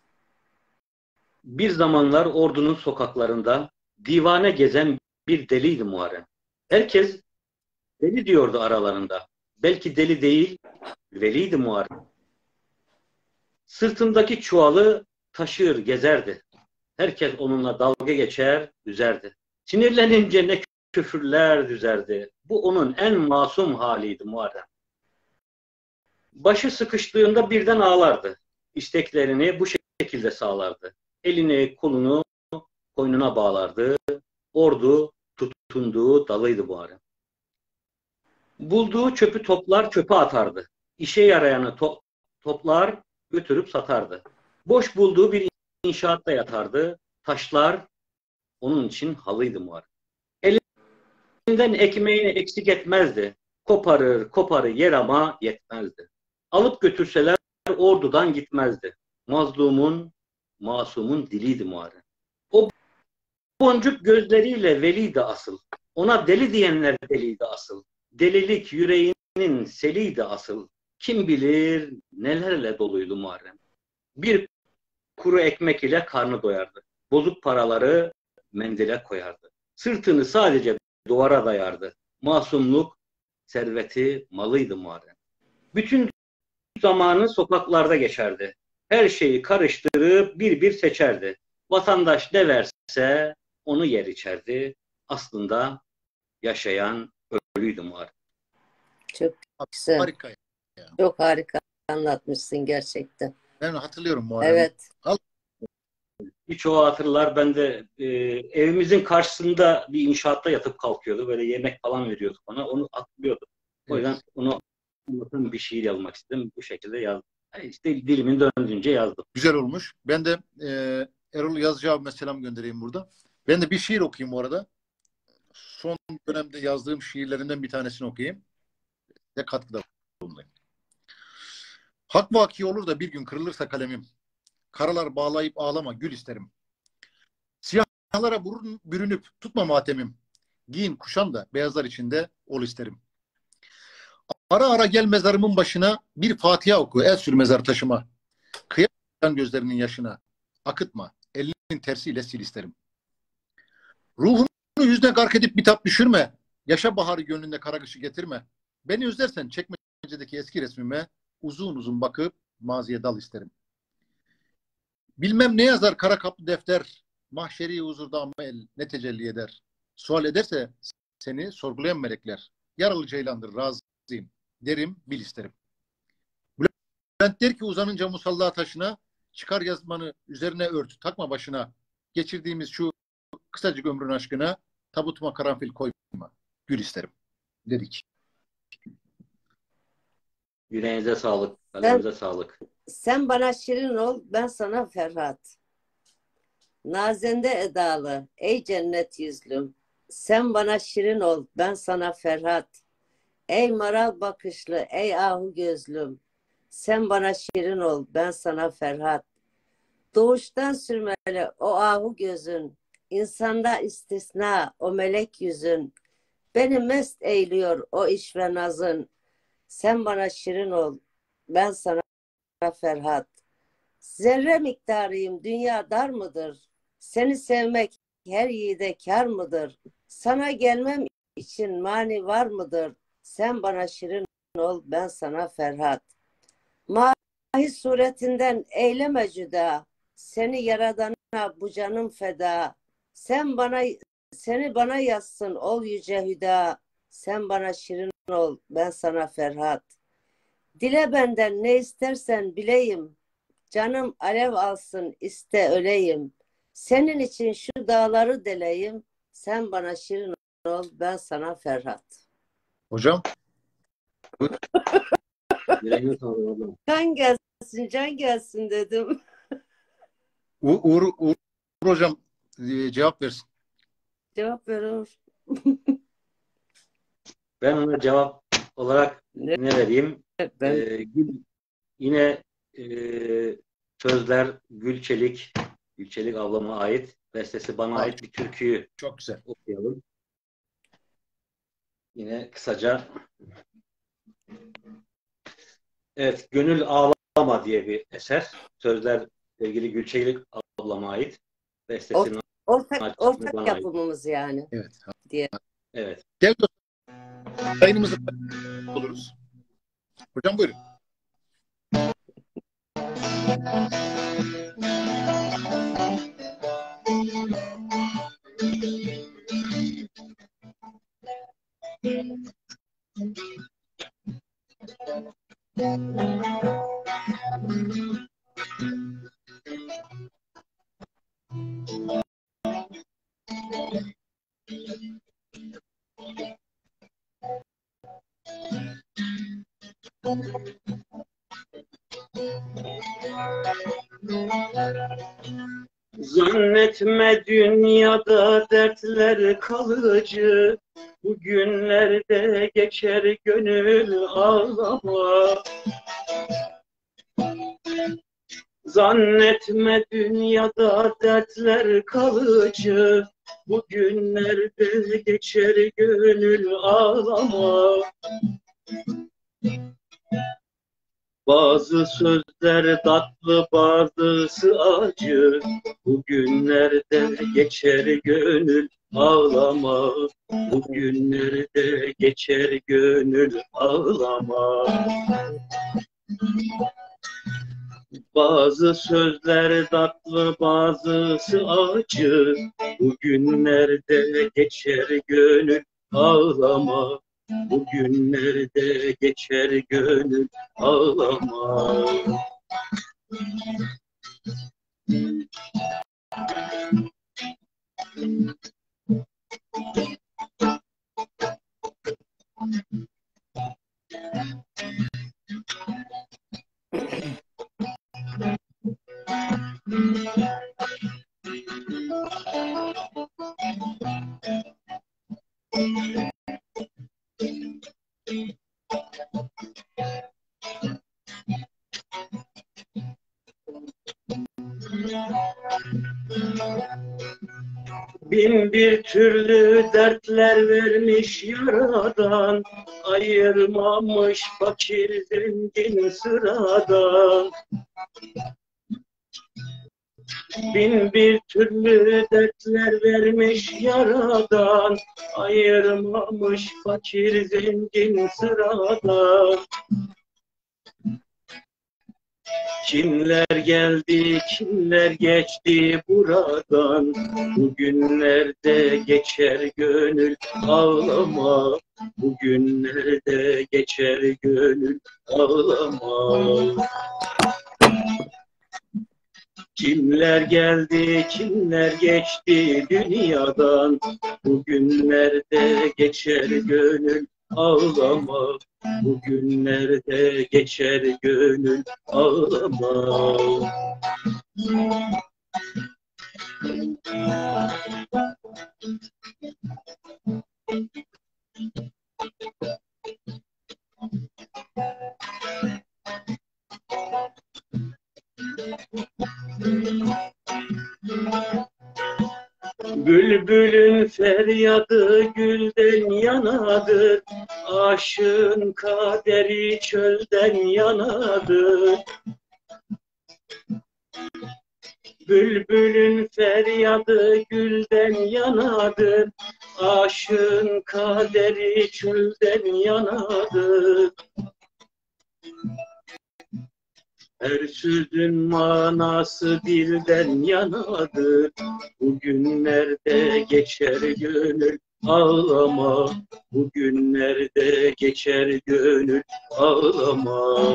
Bir zamanlar Ordu'nun sokaklarında divane gezen bir deliydi Muharrem. Herkes deli diyordu aralarında. Belki deli değil, veliydi Muharrem. Sırtındaki çuvalı taşır gezerdi. Herkes onunla dalga geçer, üzerdi. Sinirlenince ne küfürler düzerdi. Bu onun en masum haliydi Muharrem. Başı sıkıştığında birden ağlardı. İsteklerini bu şekilde sağlardı. Elini, kolunu koynuna bağlardı. Ordu tutunduğu dalıydı Muharrem. Bulduğu çöpü toplar, çöpe atardı. İşe yarayanı to toplar, götürüp satardı. Boş bulduğu bir inşaatta yatardı. Taşlar onun için halıydı Muharrem. Elinden ekmeğini eksik etmezdi. Koparır, koparır yer ama yetmezdi. Alıp götürseler ordudan gitmezdi. Mazlumun, masumun diliydi Muharrem. O boncuk gözleriyle veliydi asıl. Ona deli diyenler deliydi asıl. Delilik yüreğinin seliydi asıl. Kim bilir nelerle doluydu Muharrem. Bir kuru ekmek ile karnı doyardı. Bozuk paraları mendile koyardı. Sırtını sadece duvara dayardı. Masumluk, serveti, malıydı Muharrem. Bütün zamanı sokaklarda geçerdi. Her şeyi karıştırıp bir bir seçerdi. Vatandaş ne verse onu yer içerdi. Aslında yaşayan ölüydü Muharrem. Çok güzel. Harika. Ya. Çok harika anlatmışsın gerçekten. Ben hatırlıyorum Muharrem. Evet. Al. Birçoğu hatırlar. Ben de e, evimizin karşısında bir inşaatta yatıp kalkıyordu. Böyle yemek falan veriyordu bana. Onu hatırlıyordum. O yüzden Evet. onu anlatan bir şiir yazmak istedim. Bu şekilde yazdım. Yani işte dilimin döndüğünce yazdım. Güzel olmuş. Ben de e, Erol Yazıcı abime selam göndereyim burada. Ben de bir şiir okuyayım bu arada. Son dönemde yazdığım şiirlerinden bir tanesini okuyayım. Ve katkıda bulunayım. Hak vaki olur da bir gün kırılırsa kalemim. Karalar bağlayıp ağlama gül isterim. Siyahlara burun, bürünüp tutma matemim. Giyin kuşan da beyazlar içinde ol isterim. Ara ara gel mezarımın başına bir Fatiha oku el sür mezar taşıma. Kıyam gözlerinin yaşına. Akıtma elinin tersiyle sil isterim. Ruhunu yüzüne gark edip bitap düşürme. Yaşa baharı gönlünde kara kışı getirme. Beni özlersen çekmecedeki eski resmime uzun uzun bakıp maziye dal isterim. Bilmem ne yazar kara kaplı defter. Mahşeri huzurda amel ne tecelli eder. Sual ederse seni sorgulayan melekler. Yaralı ceylandır razıyım. Derim bil isterim. Bülent der ki uzanınca musalla taşına çıkar yazmanı üzerine ört. Takma başına. Geçirdiğimiz şu kısacık ömrün aşkına tabutuma karanfil koyma. Gül isterim. Dedik. Yüreğinize sağlık, kalbinize sağlık. Sen bana şirin ol, ben sana Ferhat. Nazende edalı, ey cennet yüzlüm. Sen bana şirin ol, ben sana Ferhat. Ey maral bakışlı, ey ahu gözlüm. Sen bana şirin ol, ben sana Ferhat. Doğuştan sürmeli o ahu gözün. İnsanda istisna o melek yüzün. Beni mest eyliyor o iş ve nazın. Sen bana şirin ol, ben sana Ferhat. Zerre miktarıyım, dünya dar mıdır? Seni sevmek her yiğide kar mıdır? Sana gelmem için mani var mıdır? Sen bana şirin ol, ben sana Ferhat. Mahi suretinden eyleme cüda. Seni yaradana bu canım feda. Sen bana, seni bana yazsın ol yüce hüda. Sen bana şirin ol, ben sana Ferhat. Dile benden ne istersen bileyim. Canım alev alsın iste öleyim. Senin için şu dağları deleyim. Sen bana şirin ol, ben sana Ferhat. Hocam. Yüreğinize sağlık. Can gelsin, can gelsin dedim. U Uğur, Uğur hocam e, cevap versin. Cevap veriyor. Ben ona cevap olarak Ne? ne vereyim? Ben Ee, Gül- yine e, sözler Gülçelik, Gülçelik ablama ait. bestesi bana Ay, ait bir türküyü çok güzel. okuyalım. Yine kısaca. Evet, Gönül Ağlama diye bir eser. Sözler sevgili Gülçelik ablama ait. Ort Bestesinin ortak açısını ortak bana ait. yapımımız yani Evet. diye. Evet. Gel dostum. Yayınımızda oluruz. Hocam buyurun. Zannetme dünyada dertler kalıcı, bugünlerde geçer gönül ağlama. Zannetme dünyada dertler kalıcı, bugünlerde geçer gönül ağlama. Bazı sözler tatlı, bazısı acı. Bugünlerde geçer gönül ağlama. Bugünlerde geçer gönül ağlama. Bazı sözler tatlı, bazısı acı. Bugünlerde geçer gönül ağlama. Bugünlerde geçer gönül ağlama. Bin bir türlü dertler vermiş yaradan, ayırmamış fakir zengin sıradan. Bin bir türlü dertler vermiş yaradan, ayırmamış fakir zengin sıradan. Kimler geldi, kimler geçti buradan, bugünlerde geçer gönül ağlama, bugünlerde geçer gönül ağlama. Kimler geldi, kimler geçti dünyadan, bugünlerde geçer gönül ağlama, bugünlerde geçer gönül ağlama. Bülbülün feryadı gülden yanadır, aşığın kaderi çölden yanadır. Bülbülün feryadı gülden yanadır, aşığın kaderi çölden yanadır. Her sözün manası dilden yanadır, bugünlerde geçer gönül ağlama, bugünlerde geçer gönül ağlama.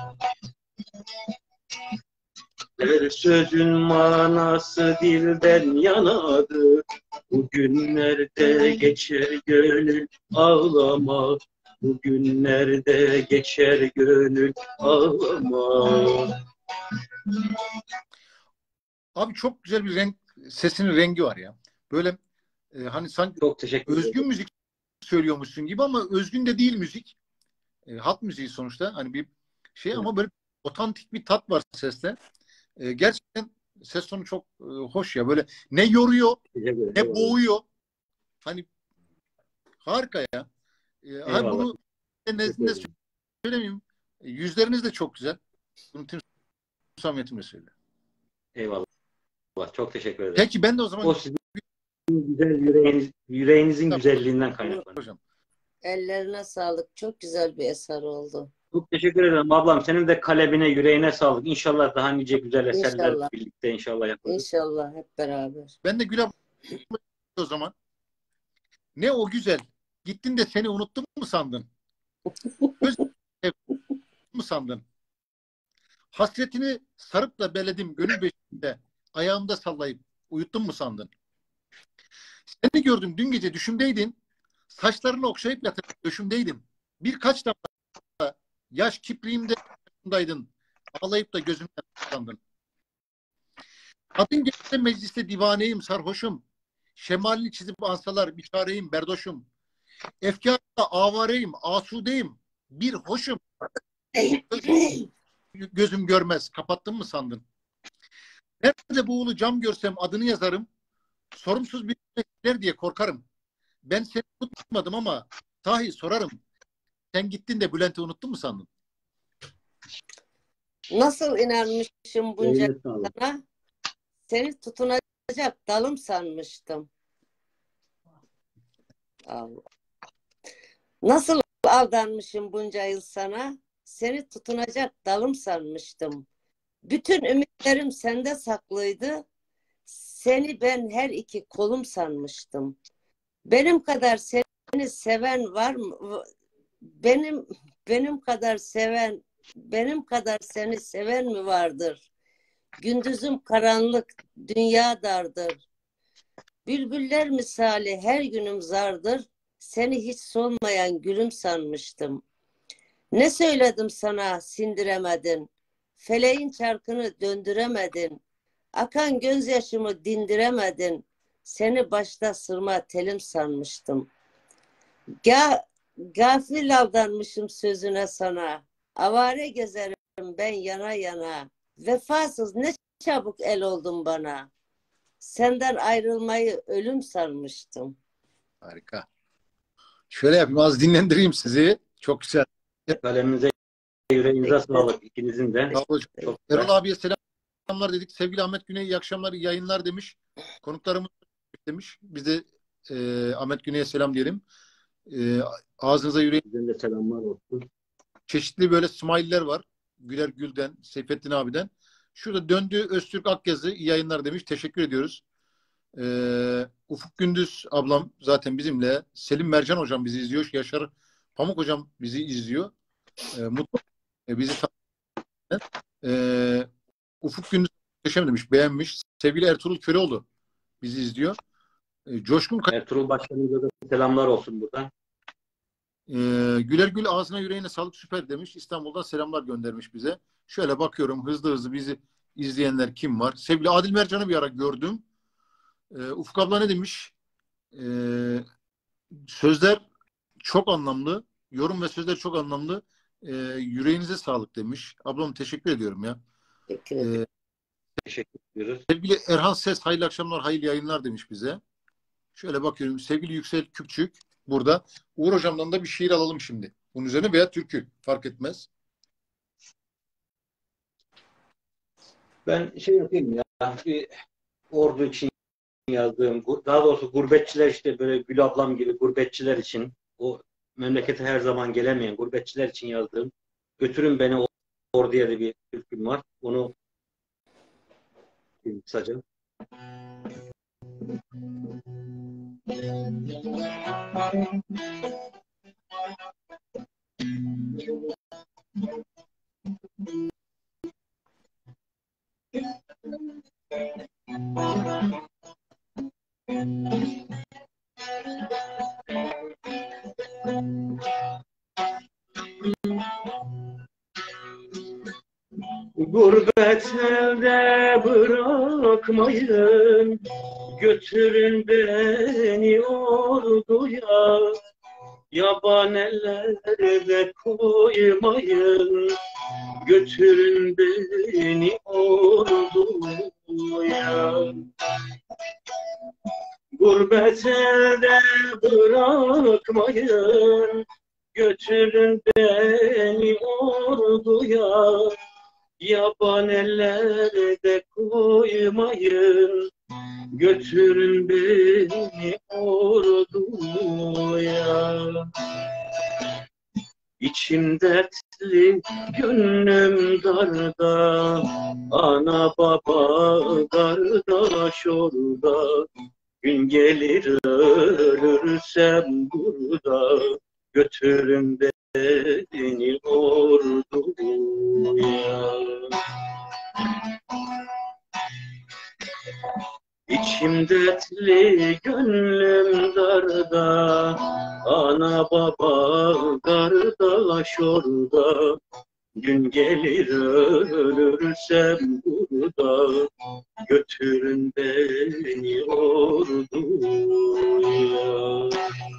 Her sözün manası dilden yanadır, bugünlerde geçer gönül ağlama, bugünlerde geçer gönül ağlama. Abi çok güzel bir renk, sesinin rengi var ya. Böyle e, hani sanki Çok teşekkür ederim. özgün müzik söylüyormuşsun gibi ama özgün de değil müzik. E, halk müziği sonuçta hani bir şey ama böyle otantik bir tat var seste. E, gerçekten Ses tonu çok e, hoş ya. Böyle ne yoruyor ne boğuyor. Hani harika ya. E, hani bunu nezdinde söylemeyeyim. E, yüzleriniz de çok güzel. Bunu tüm samimiyetimle söylüyorum. Eyvallah. Çok teşekkür ederim. Peki ben de o zaman o sizin güzel yüreğiniz, yüreğinizin güzelliğinden kaynaklanıyor. Hocam. Ellerine sağlık. Çok güzel bir eser oldu. Çok teşekkür ederim ablam. Senin de kalebine, yüreğine sağlık. İnşallah daha nice güzel eserler İnşallah. birlikte inşallah yaparız. İnşallah hep beraber. Ben de Gül abla o zaman. Ne o güzel. Gittin de seni unuttum mu sandın? Göz mu sandın? Hasretini sarıp da beledim gönül beşiğinde. Ayağımda sallayıp uyuttum mu sandın? Seni gördüm dün gece düşümdeydin. Saçlarını okşayıp yatırıp döşümdeydim. Birkaç defa yaş kipriğimde yanımdaydın. Ağlayıp da gözümden sandın. Adın geçse mecliste divaneyim, sarhoşum. Şemalini çizip ansalar bir çareyim, berdoşum. Efkarımda avareyim, asudeyim. Bir hoşum. Gözüm, gözüm görmez. Kapattın mı sandın? Nerede buğulu cam görsem adını yazarım. Sorumsuz bir der diye korkarım. Ben seni unutmadım ama sahi sorarım. Sen gittin de Bülent'i unuttun mu sandın? Nasıl inanmışım bunca sana? Seni tutunacak dalım sanmıştım. Allah. Nasıl aldanmışım bunca yıl sana? Seni tutunacak dalım sanmıştım. Bütün ümitlerim sende saklıydı. Seni ben her iki kolum sanmıştım. Benim kadar seni seven var mı? Benim benim kadar seven, benim kadar seni seven mi vardır? Gündüzüm karanlık, dünya dardır. Bülbüller misali her günüm zardır. Seni hiç solmayan gülüm sanmıştım. Ne söyledim sana sindiremedin. Feleğin çarkını döndüremedin. Akan gözyaşımı dindiremedin. Seni başta sırma telim sanmıştım. Ga gafil aldanmışım sözüne sana. Avare gezerim ben yana yana. Vefasız ne çabuk el oldun bana. Senden ayrılmayı ölüm sanmıştım. Harika. Şöyle yapayım, az dinlendireyim sizi. Çok güzel. Kaleminize, yüreğinize sağlık ikinizin de. Çok Erol abiye selamlar dedik. Sevgili Ahmet Güney iyi akşamlar, iyi yayınlar demiş. Konuklarımız demiş. Biz de e, Ahmet Güney'e selam diyelim. E, ağzınıza yüreğinize de selamlar olsun. Çeşitli böyle smile'ler var. Güler Gül'den, Seyfettin abiden. Şurada döndü Öztürk Akyazı iyi yayınlar demiş. Teşekkür ediyoruz. Ee, Ufuk Gündüz ablam zaten bizimle. Selim Mercan hocam bizi izliyor. Yaşar Pamuk hocam bizi izliyor. Ee, mutlu e, bizi ee, Ufuk Gündüz muhteşem demiş. Beğenmiş. Sevgili Ertuğrul Köroğlu bizi izliyor. Ee, Coşkun Ertuğrul Başkanımıza da selamlar olsun buradan. Ee, Güler Gül ağzına yüreğine sağlık süper demiş. İstanbul'dan selamlar göndermiş bize. Şöyle bakıyorum hızlı hızlı bizi izleyenler kim var? Sevgili Adil Mercan'ı bir ara gördüm. Ee, Ufuk abla ne demiş? Ee, sözler çok anlamlı. Yorum ve sözler çok anlamlı. Ee, yüreğinize sağlık demiş. Ablam teşekkür ediyorum ya. Teşekkür ederim. Ee, teşekkür ediyoruz. Sevgili Erhan Ses hayırlı akşamlar, hayırlı yayınlar demiş bize. Şöyle bakıyorum. Sevgili Yüksel Küpçük burada. Uğur hocamdan da bir şiir alalım şimdi. Bunun üzerine veya türkü fark etmez. Ben şey yapayım ya. Bir ordu için yazdığım, daha doğrusu gurbetçiler işte böyle Gül ablam gibi gurbetçiler için, o memlekete her zaman gelemeyen gurbetçiler için yazdığım Götürün Beni Ordu'ya da bir türküm var. Onu kısaca. Gurbet elde bırakmayın, götürün beni orduya, yaban ellerde koymayın, götürün beni orduya. Gurbet elde bırakmayın, götürün beni orduya, yaban ellerde koymayın, götürün beni orduya. İçim dertli, gönlüm darda, ana baba kardeş orada, gün gelir ölürsem burada, götürün beni orduya. İçim dertli, gönlüm darda, ana baba kardeş orada, gün gelir ölürsem burada, götürün beni orduya.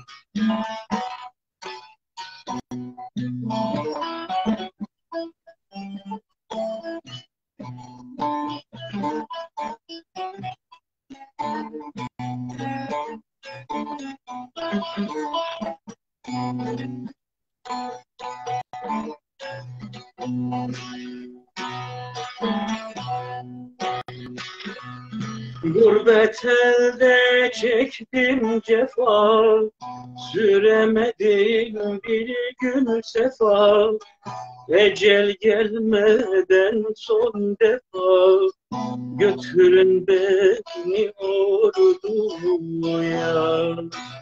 Gurbet elde çektim cefa, süremedim bir gün sefa, ecel gelmeden son defa, götürün beni orduya.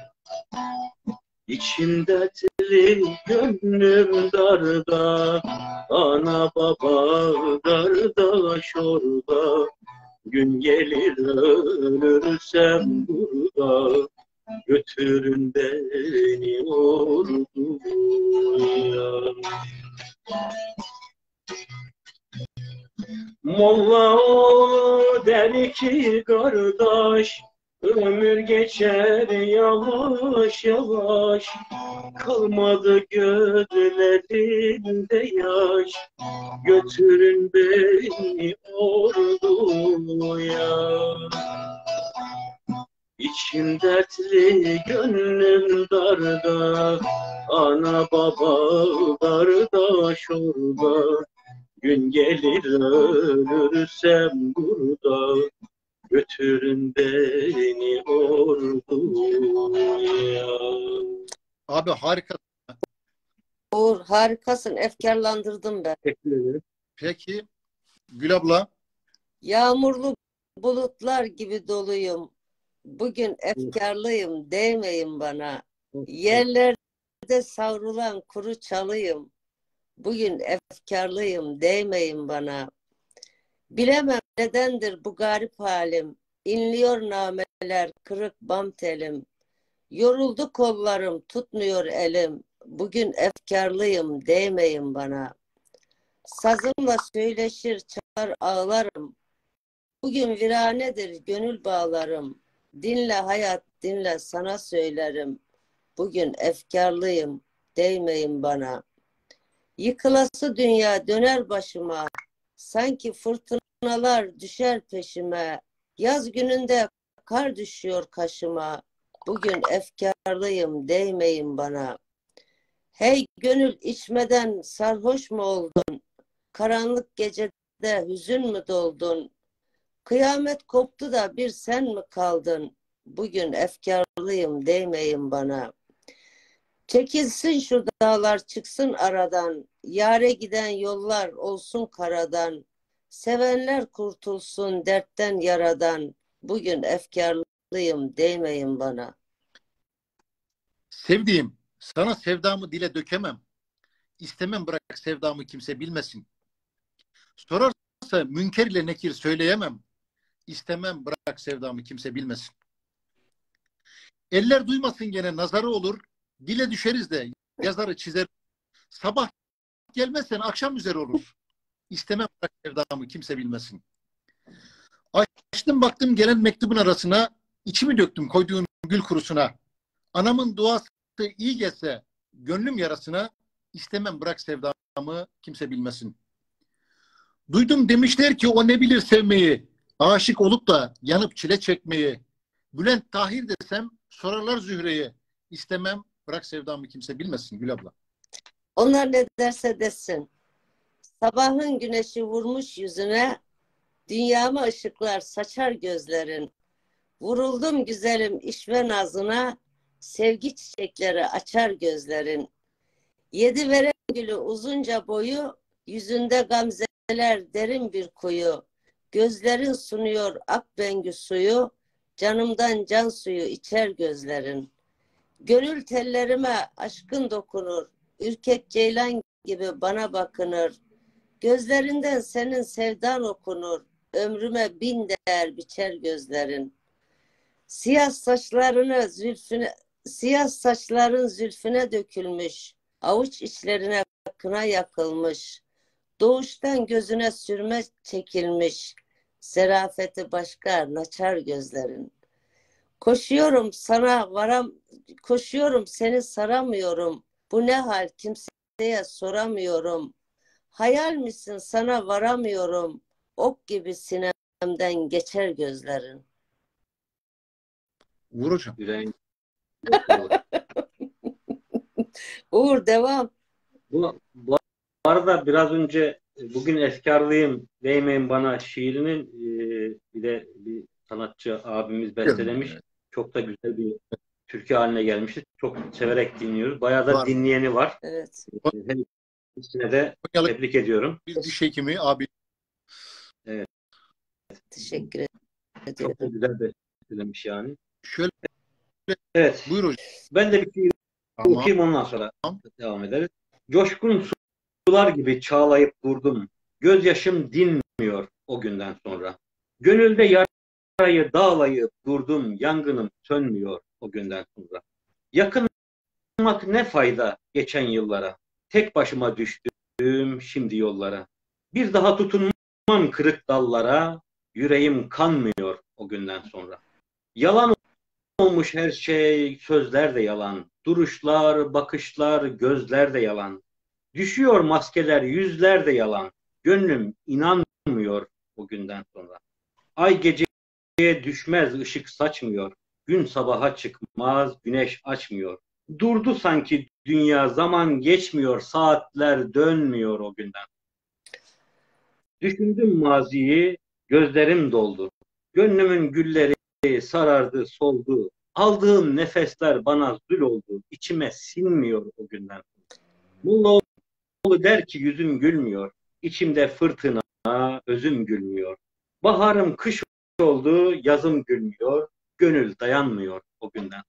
İçim dertli, gönlüm darda, ana baba kardeş orada, gün gelir ölürsem burada, götürün beni orduya. Molla oğlu der ki kardeş, ömür geçer yavaş yavaş, kalmadı gözlerinde yaş, götürün beni orduya. İçim dertli, gönlüm darda, ana baba kardeş orada, gün gelir ölürsem burada, götürün beni orduya. Abi harika. Uğur harikasın. Efkarlandırdın ben. Teşekkür ederim. Peki Gül abla? Yağmurlu bulutlar gibi doluyum. Bugün efkarlıyım. Değmeyin bana. Yerlerde savrulan kuru çalıyım. Bugün efkarlıyım. Değmeyin bana. Bilemem nedendir bu garip halim. İnliyor nameler, kırık bam telim. Yoruldu kollarım, tutmuyor elim. Bugün efkarlıyım, değmeyin bana. Sazımla söyleşir, çalar ağlarım. Bugün viranedir gönül bağlarım. Dinle hayat, dinle sana söylerim. Bugün efkarlıyım, değmeyin bana. Yıkılası dünya döner başıma. Sanki fırtınalar düşer peşime. Yaz gününde kar düşüyor kaşıma. Bugün efkarlıyım, değmeyin bana. Hey gönül, içmeden sarhoş mu oldun? Karanlık gecede hüzün mü doldun? Kıyamet koptu da bir sen mi kaldın? Bugün efkarlıyım, değmeyin bana. Çekilsin şu dağlar, çıksın aradan. Yâre giden yollar olsun karadan. Sevenler kurtulsun dertten yaradan. Bugün efkarlıyım, değmeyin bana. Sevdiğim, sana sevdamı dile dökemem. İstemem bırak sevdamı kimse bilmesin. Sorarsa münker ile nekir söyleyemem. İstemem bırak sevdamı kimse bilmesin. Eller duymasın gene nazarı olur. Dile düşeriz de yazarı çizer. Sabah gelmezsen akşam üzeri olur. İstemem bırak sevdamı kimse bilmesin. Açtım baktım gelen mektubun arasına. İçimi döktüm koyduğun gül kurusuna. Anamın duası iyi gelse gönlüm yarasına. İstemem bırak sevdamı kimse bilmesin. Duydum demişler ki o ne bilir sevmeyi. Aşık olup da yanıp çile çekmeyi, Bülent Tahir desem sorarlar Zühre'ye. İstemem, bırak sevdamı kimse bilmesin Gül abla. Onlar ne derse desin. Sabahın güneşi vurmuş yüzüne, dünyama ışıklar saçar gözlerin. Vuruldum güzelim işve nazına, sevgi çiçekleri açar gözlerin. Yedi veren gülü uzunca boyu, yüzünde gamzeler derin bir kuyu. Gözlerin sunuyor akbengü suyu, canımdan can suyu içer gözlerin. Gönül tellerime aşkın dokunur, ürkek ceylan gibi bana bakınır. Gözlerinden senin sevdan okunur, ömrüme bin değer biçer gözlerin. Siyah saçlarını zülfüne, siyah saçların zülfüne dökülmüş, avuç içlerine kına yakılmış, doğuştan gözüne sürme çekilmiş, zerafeti başka naçar gözlerin. Koşuyorum sana varam, koşuyorum seni saramıyorum, bu ne hal kimseye soramıyorum. Hayal misin sana varamıyorum, ok gibi sinemden geçer gözlerin. Uğur hocam. Yüreğin. Uğur devam. Bu, bu arada biraz önce bugün efkarlıyım değmeyin bana şiirinin e, bir de bir sanatçı abimiz bestelemiş. Evet. Çok da güzel bir türkü haline gelmişti. Çok severek dinliyoruz. Bayağı da Var. dinleyeni var. Evet. Hepsine de Konyalı tebrik ediyorum. bir diş hekimi abi. Evet. Teşekkür Çok ediyorum. da güzel bestelemiş yani. Şöyle Evet. buyur hocam. Ben de bir şiir Tamam. okuyayım ondan sonra devam ederiz. Coşkun sular gibi çağlayıp durdum. Gözyaşım dinmiyor o günden sonra. Gönülde yarayı dağlayıp durdum. Yangınım sönmüyor o günden sonra. Yakınmak ne fayda geçen yıllara. Tek başıma düştüm şimdi yollara. Bir daha tutunmam kırık dallara. Yüreğim kanmıyor o günden sonra. Yalan olmuş her şey, sözler de yalan. Duruşlar, bakışlar, gözler de yalan. Düşüyor maskeler, yüzler de yalan. Gönlüm inanmıyor o günden sonra. Ay geceye düşmez, ışık saçmıyor. Gün sabaha çıkmaz, güneş açmıyor. Durdu sanki dünya, zaman geçmiyor, saatler dönmüyor o günden. Düşündüm maziyi, gözlerim doldu. Gönlümün gülleri sarardı, soldu. Aldığım nefesler bana zül oldu. İçime sinmiyor o günden. Mollaoğlu der ki yüzüm gülmüyor. İçimde fırtına, özüm gülmüyor. Baharım kış oldu, yazım gülmüyor. Gönül dayanmıyor o günden.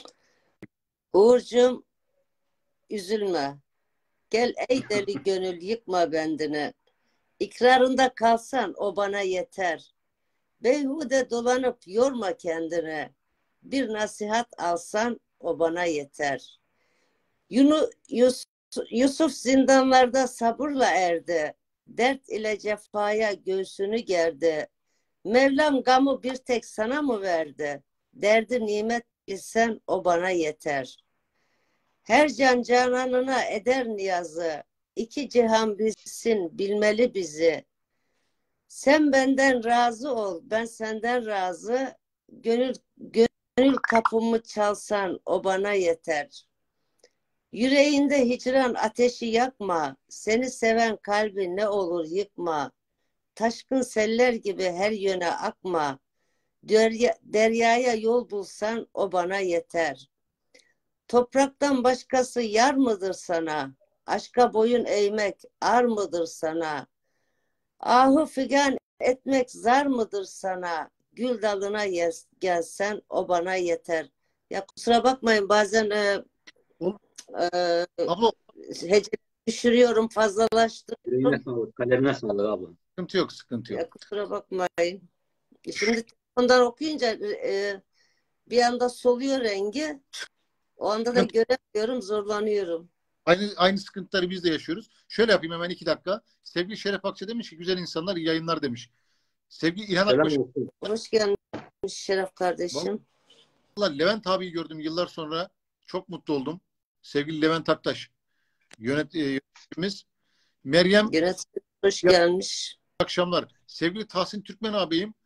Uğurcuğum üzülme. Gel ey deli gönül yıkma bendini. İkrarında kalsan o bana yeter. Beyhude dolanıp yorma kendini. Bir nasihat alsan o bana yeter. Yunu, Yus, Yusuf zindanlarda sabırla erdi. Dert ile cefaya göğsünü gerdi. Mevlam gamı bir tek sana mı verdi? Derdi nimet bilsen o bana yeter. Her can cananına eder niyazı. İki cihan bilsin bilmeli bizi. Sen benden razı ol, ben senden razı. Gönül, gönül kapımı çalsan o bana yeter. Yüreğinde hicran ateşi yakma. Seni seven kalbi ne olur yıkma. Taşkın seller gibi her yöne akma. Derya, deryaya yol bulsan o bana yeter. Topraktan başkası yar mıdır sana? Aşka boyun eğmek ar mıdır sana? Ahı figan etmek zar mıdır sana? Gül dalına yes, gelsen o bana yeter. Ya kusura bakmayın bazen e, e, Abla hece düşürüyorum, Eline fazlalaştırıyorum. sağlık, kalemine sağlık abla. sıkıntı yok, sıkıntı yok. Ya kusura bakmayın. Şimdi telefondan okuyunca e, bir anda soluyor rengi. O anda da göremiyorum, zorlanıyorum. Aynı aynı sıkıntıları biz de yaşıyoruz. Şöyle yapayım hemen iki dakika. Sevgili Şeref Akça demiş ki güzel insanlar iyi yayınlar demiş. Sevgili İlhan Selam Akbaş. olsun. Hoş gelmiş Şeref kardeşim. Vallahi Levent abiyi gördüm yıllar sonra. Çok mutlu oldum. Sevgili Levent Aktaş. Yönet, e, yöneticimiz. Meryem Yönetim hoş iyi gelmiş. akşamlar. Sevgili Tahsin Türkmen abiyim.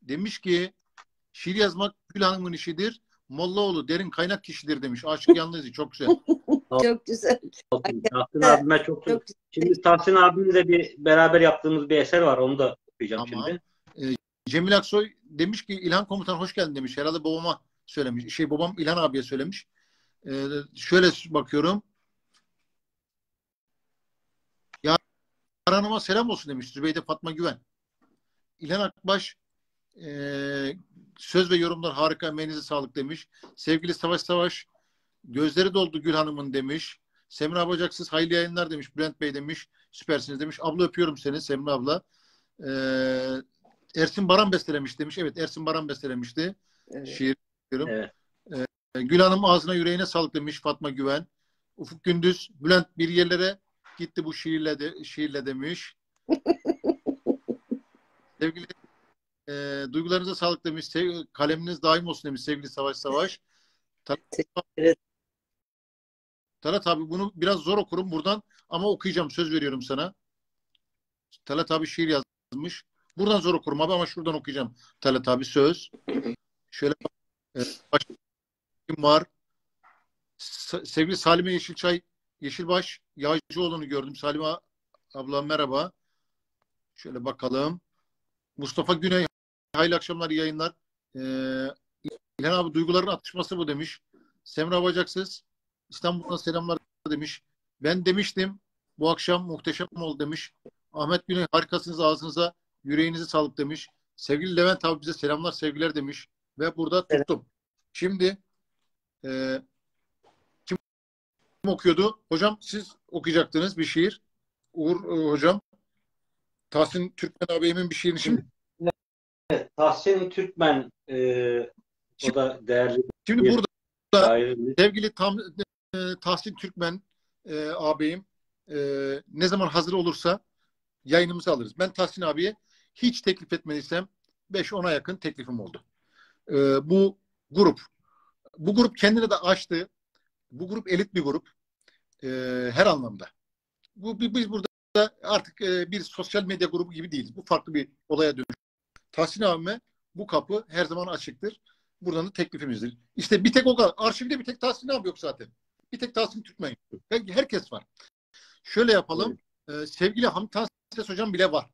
Demiş ki şiir yazmak Gül Hanım'ın işidir. Mollaoğlu derin kaynak kişidir demiş. Aşık Yalnız'ı çok güzel. Çok güzel. Tahsin abime çok Çok güzel. Şimdi Tahsin abimle bir beraber yaptığımız bir eser var. Onu da okuyacağım Tamam. şimdi. Ee, Cemil Aksoy demiş ki İlhan Komutan hoş geldin demiş. Herhalde babama söylemiş. Şey babam İlhan abiye söylemiş. Ee, şöyle bakıyorum. Yar Hanım'a selam olsun demiş. Zübeyde Fatma Güven. İlhan Akbaş e, söz ve yorumlar harika. Emeğinize sağlık demiş. Sevgili Savaş Savaş gözleri doldu Gül Hanım'ın demiş. Semra Bacaksız hayırlı yayınlar demiş. Bülent Bey demiş. Süpersiniz demiş. Abla öpüyorum seni Semra abla. Ee, Ersin Baran bestelemiş demiş. Evet Ersin Baran bestelemişti. Evet. Şiir diyorum. Evet. Ee, Gül Hanım ağzına yüreğine sağlık demiş Fatma Güven. Ufuk Gündüz Bülent bir yerlere gitti bu şiirle de, şiirle demiş. Sevgili e, duygularınıza sağlık demiş. Sev, kaleminiz daim olsun demiş sevgili Savaş Savaş. Teşekkür ederim. Talat abi bunu biraz zor okurum buradan ama okuyacağım söz veriyorum sana. Talat abi şiir yazmış. Buradan zor okurum abi ama şuradan okuyacağım. Talat abi söz. Şöyle e, başka kim var? S- sevgili Salime Yeşilçay Yeşilbaş Yağcıoğlu'nu gördüm. Salime abla merhaba. Şöyle bakalım. Mustafa Güney hayırlı akşamlar iyi yayınlar. Ee, İlhan abi duyguların atışması bu demiş. Semra Bacaksız İstanbul'dan selamlar demiş. Ben demiştim bu akşam muhteşem oldu demiş. Ahmet Güney harikasınız ağzınıza yüreğinize sağlık demiş. Sevgili Levent abi bize selamlar sevgiler demiş. Ve burada tuttum. Şimdi e, kim okuyordu? Hocam siz okuyacaktınız bir şiir. Uğur e, hocam. Tahsin Türkmen abimin bir şiirini şimdi. Evet, Tahsin Türkmen e, o da değerli Şimdi bir burada şairimiz. sevgili tam, e, Tahsin Türkmen e, ağabeyim e, ne zaman hazır olursa yayınımızı alırız. Ben Tahsin abiye hiç teklif etmediysem beş ona yakın teklifim oldu. E, bu grup bu grup kendini de aştı. Bu grup elit bir grup. E, her anlamda. Bu biz burada artık e, bir sosyal medya grubu gibi değiliz. Bu farklı bir olaya dönüş. Tahsin abime bu kapı her zaman açıktır. Buradan da teklifimizdir. İşte bir tek o kadar. Arşivde bir tek Tahsin abi yok zaten. Bir tek Tahsin Türkmen yok. Herkes var. Şöyle yapalım. Evet. Ee, sevgili Hamdi Tanses hocam bile var.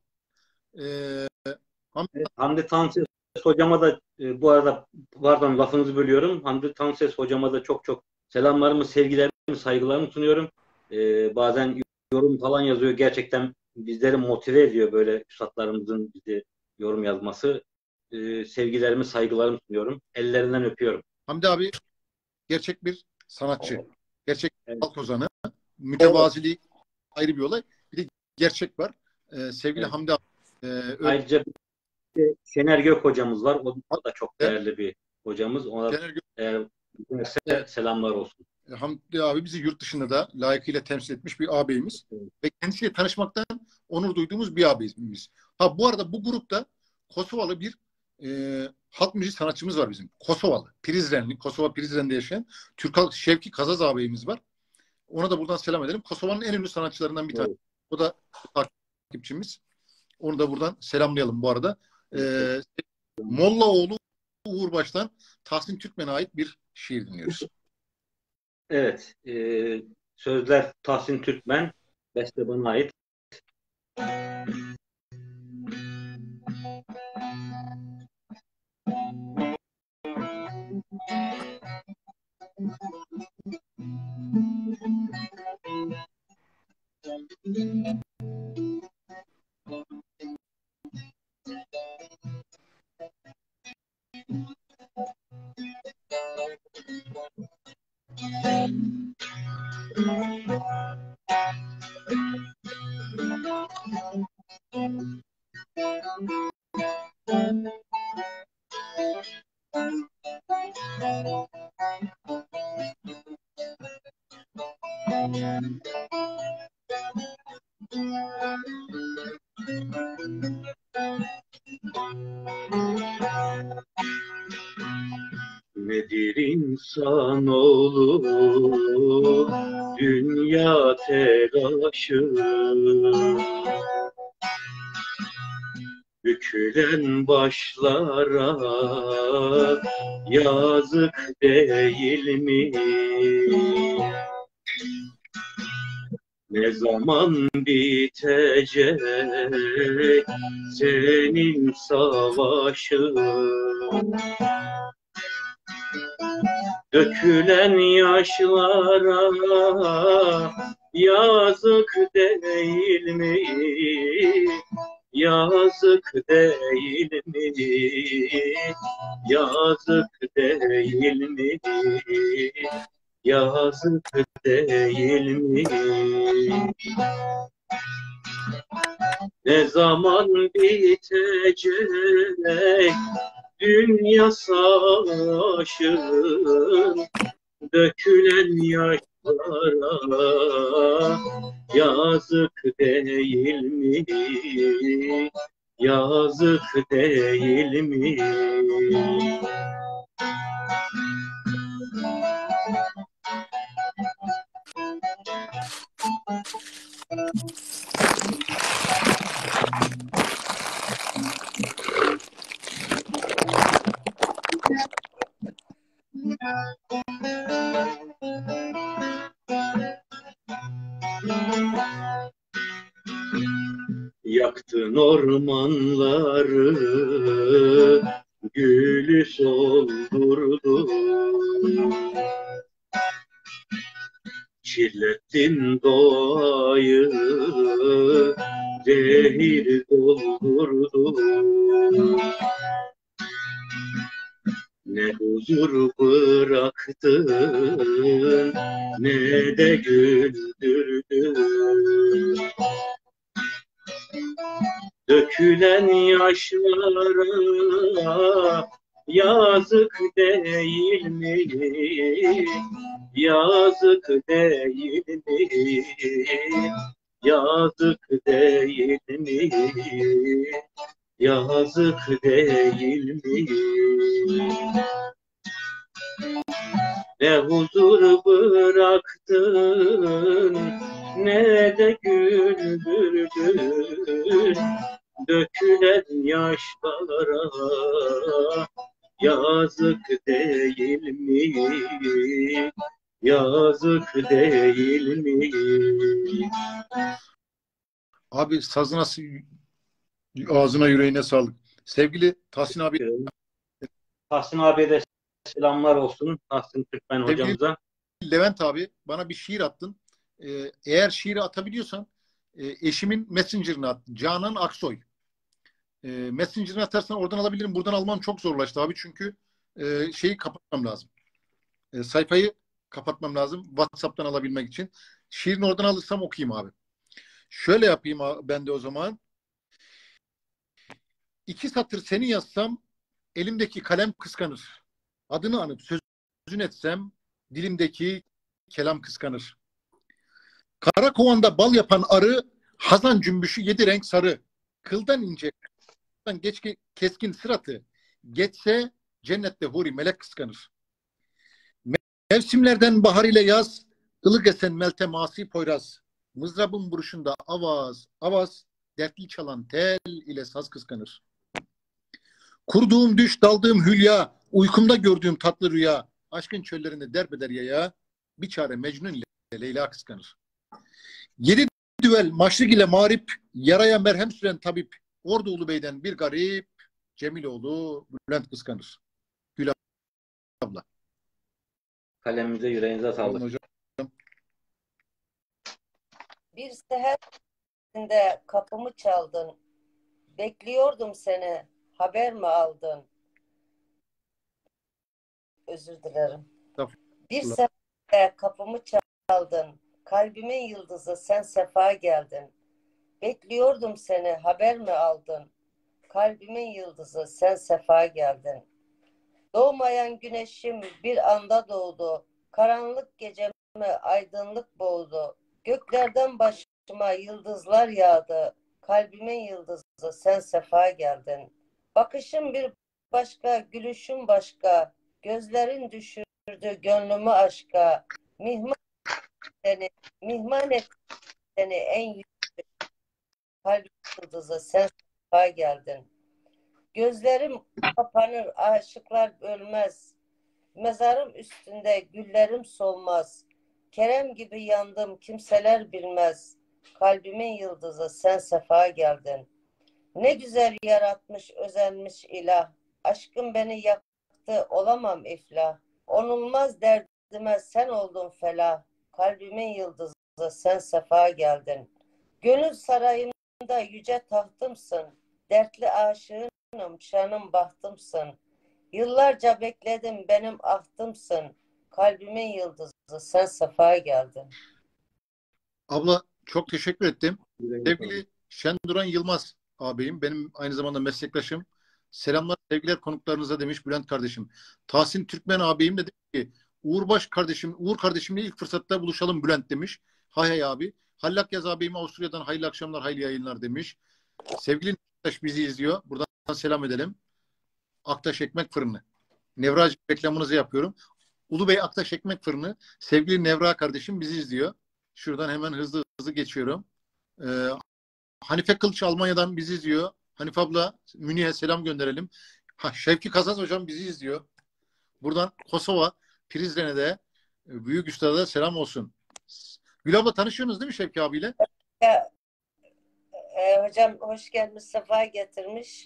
Ee, Hamdi... Evet, Hamdi Tanses hocama da e, bu arada pardon lafınızı bölüyorum. Hamdi Tanses hocama da çok çok selamlarımı, sevgilerimi, saygılarımı sunuyorum. Ee, bazen yorum falan yazıyor. Gerçekten bizleri motive ediyor böyle üstadlarımızın bizi yorum yazması. Ee, sevgilerimi, saygılarımı sunuyorum. Ellerinden öpüyorum. Hamdi abi gerçek bir sanatçı. Gerçek Evet. halk ozanı. Mütevazilik ayrı bir olay. Bir de gerçek var. Ee, sevgili evet. Hamdi abi. E, Ayrıca bir Şener Gök hocamız var. O, o da çok değerli bir hocamız. Ona e, evet. selamlar olsun. Hamdi abi bizi yurt dışında da layıkıyla temsil etmiş bir ağabeyimiz. Evet. Ve kendisiyle tanışmaktan onur duyduğumuz bir ağabeyimiz. Ha bu arada bu grupta Kosovalı bir e, halk müziği sanatçımız var bizim. Kosovalı. Prizrenli. Kosova Prizren'de yaşayan Türk halk Şevki Kazaz ağabeyimiz var. Ona da buradan selam edelim. Kosova'nın en ünlü sanatçılarından bir tanesi. Evet. O da takipçimiz. Onu da buradan selamlayalım bu arada. Ee, Mollaoğlu Uğur Baş'tan Tahsin Türkmen'e ait bir şiir dinliyoruz. Evet. E, sözler Tahsin Türkmen. Beste bana ait. Nedir insanoğlu dünya telaşı, Bükülen başlara yazık değil mi? Ne zaman bitecek senin savaşın? Dökülen yaşlara yazık değil mi? Yazık değil mi? Yazık değil mi? Yazık değil mi? Ne zaman bitecek dünya savaşın? Dökülen yaşlara yazık değil mi? Yazık değil mi? Yaktın ormanları, gülü soldurdun. Kirlettin doğayı, zehir doldurdun. Ne huzur bıraktın, ne de güldürdün. Dökülen yaşlara yazık değil mi? Yazık değil mi? Yazık değil mi? Yazık değil mi? Ne huzur bıraktın, ne de güldürdün. Dökülen yaşlara yazık değil mi? Yazık değil mi? Abi sazına, ağzına yüreğine sağlık. Sevgili Tahsin abi. Tahsin abiye de selamlar olsun. Tahsin Türkmen Sevgili hocamıza. Levent abi, bana bir şiir attın. Ee, eğer şiiri atabiliyorsan e, eşimin Messenger'ına at. Canan Aksoy. E, Messenger'ına atarsan oradan alabilirim. Buradan almam çok zorlaştı abi. Çünkü e, şeyi kapatmam lazım. E, sayfayı kapatmam lazım. WhatsApp'tan alabilmek için. Şiirini oradan alırsam okuyayım abi. Şöyle yapayım ben de o zaman. İki satır seni yazsam elimdeki kalem kıskanır. Adını anıp sözün etsem dilimdeki kelam kıskanır. Kara kovanda bal yapan arı, hazan cümbüşü yedi renk sarı. Kıldan ince, kıldan geç keskin sıratı. Geçse cennette huri melek kıskanır. Mevsimlerden bahar ile yaz, ılık esen meltem asi poyraz. Mızrabın buruşunda avaz, avaz, dertli çalan tel ile saz kıskanır. Kurduğum düş, daldığım hülya, uykumda gördüğüm tatlı rüya, aşkın çöllerinde derbeder yaya, bir çare Mecnun ile Leyla kıskanır. Yedi düvel maşrik ile mağrip, yaraya merhem süren tabip, Orduoğlu Bey'den bir garip, Cemiloğlu Bülent kıskanır. Gül abla. Kalemimize, yüreğinize sağlık. Hocam. Bir seherinde kapımı çaldın. Bekliyordum seni. Haber mi aldın? Özür dilerim. Bir seherinde kapımı çaldın. Kalbimin yıldızı sen sefa geldin. Bekliyordum seni. Haber mi aldın? Kalbimin yıldızı sen sefa geldin. Doğmayan güneşim bir anda doğdu. Karanlık gecemi aydınlık boğdu. Göklerden başıma yıldızlar yağdı. Kalbimin yıldızı sen sefa geldin. Bakışın bir başka, gülüşün başka. Gözlerin düşürdü gönlümü aşka. Mihman seni, mihman et seni en yüksek. Kalbimin yıldızı sen sefa geldin. Gözlerim kapanır, aşıklar ölmez. Mezarım üstünde güllerim solmaz. Kerem gibi yandım, kimseler bilmez. Kalbimin yıldızı sen sefa geldin. Ne güzel yaratmış, özenmiş ilah. Aşkın beni yaktı, olamam iflah. Onulmaz derdime sen oldun felah. Kalbimin yıldızı sen sefa geldin. Gönül sarayımda yüce tahtımsın. Dertli aşığınım, şanım bahtımsın. Yıllarca bekledim benim ahtımsın. Kalbimin yıldızı sen sefa geldin. Abla çok teşekkür ettim. Yüreğine sağlık. Sevgili Şenduran Yılmaz ağabeyim, benim aynı zamanda meslektaşım. Selamlar, sevgiler konuklarınıza demiş Bülent kardeşim. Tahsin Türkmen ağabeyim de demiş ki Uğur Baş kardeşim, Uğur kardeşimle ilk fırsatta buluşalım Bülent demiş. Hay hay abi. Hallak Yaz ağabeyim Avusturya'dan hayırlı akşamlar, hayırlı yayınlar demiş. Sevgili Aktaş bizi izliyor. Buradan selam edelim. Aktaş Ekmek Fırını. Nevracı reklamınızı yapıyorum. Ulubey Aktaş Ekmek Fırını. Sevgili Nevra kardeşim bizi izliyor. Şuradan hemen hızlı hızlı geçiyorum. Ee, Hanife Kılıç Almanya'dan bizi izliyor. Hanife abla Münih'e selam gönderelim. Ha, Şevki Kazaz hocam bizi izliyor. Buradan Kosova Prizren'e e, Büyük Üstad'a selam olsun. Gül abla tanışıyorsunuz değil mi Şevki abiyle? Ya, e, hocam hoş gelmiş, sefa getirmiş.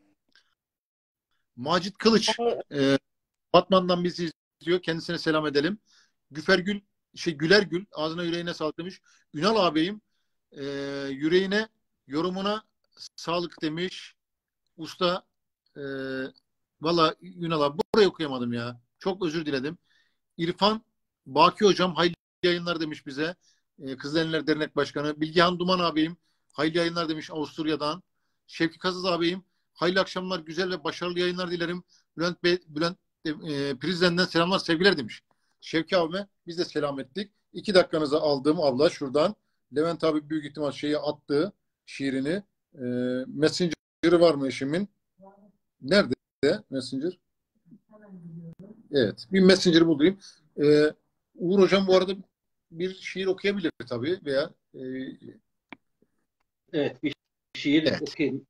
Macit Kılıç Bunu, e, Batman'dan bizi izliyor. Kendisine selam edelim. Güfer Gül, şey Güler Gül ağzına yüreğine sağlık demiş. Ünal ağabeyim e, yüreğine yorumuna sağlık demiş. Usta e, valla Ünal abi burayı okuyamadım ya. Çok özür diledim. İrfan Baki hocam hayırlı yayınlar demiş bize. E, Kızılenler Dernek Başkanı. Bilgehan Duman ağabeyim hayırlı yayınlar demiş Avusturya'dan. Şevki Kazız ağabeyim hayırlı akşamlar, güzel ve başarılı yayınlar dilerim. Bülent Bey, Bülent e, Prizren'den selamlar, sevgiler demiş. Şevki abime biz de selam ettik. İki dakikanızı aldığım abla şuradan. Levent abi büyük ihtimal şeyi attı şiirini. E, Messenger'ı var mı eşimin? Nerede Messenger? Evet. Bir Messenger'ı bulayım. E, Uğur hocam bu arada bir şiir okuyabilir tabii veya e, Evet, bir şiir evet. okuyayım.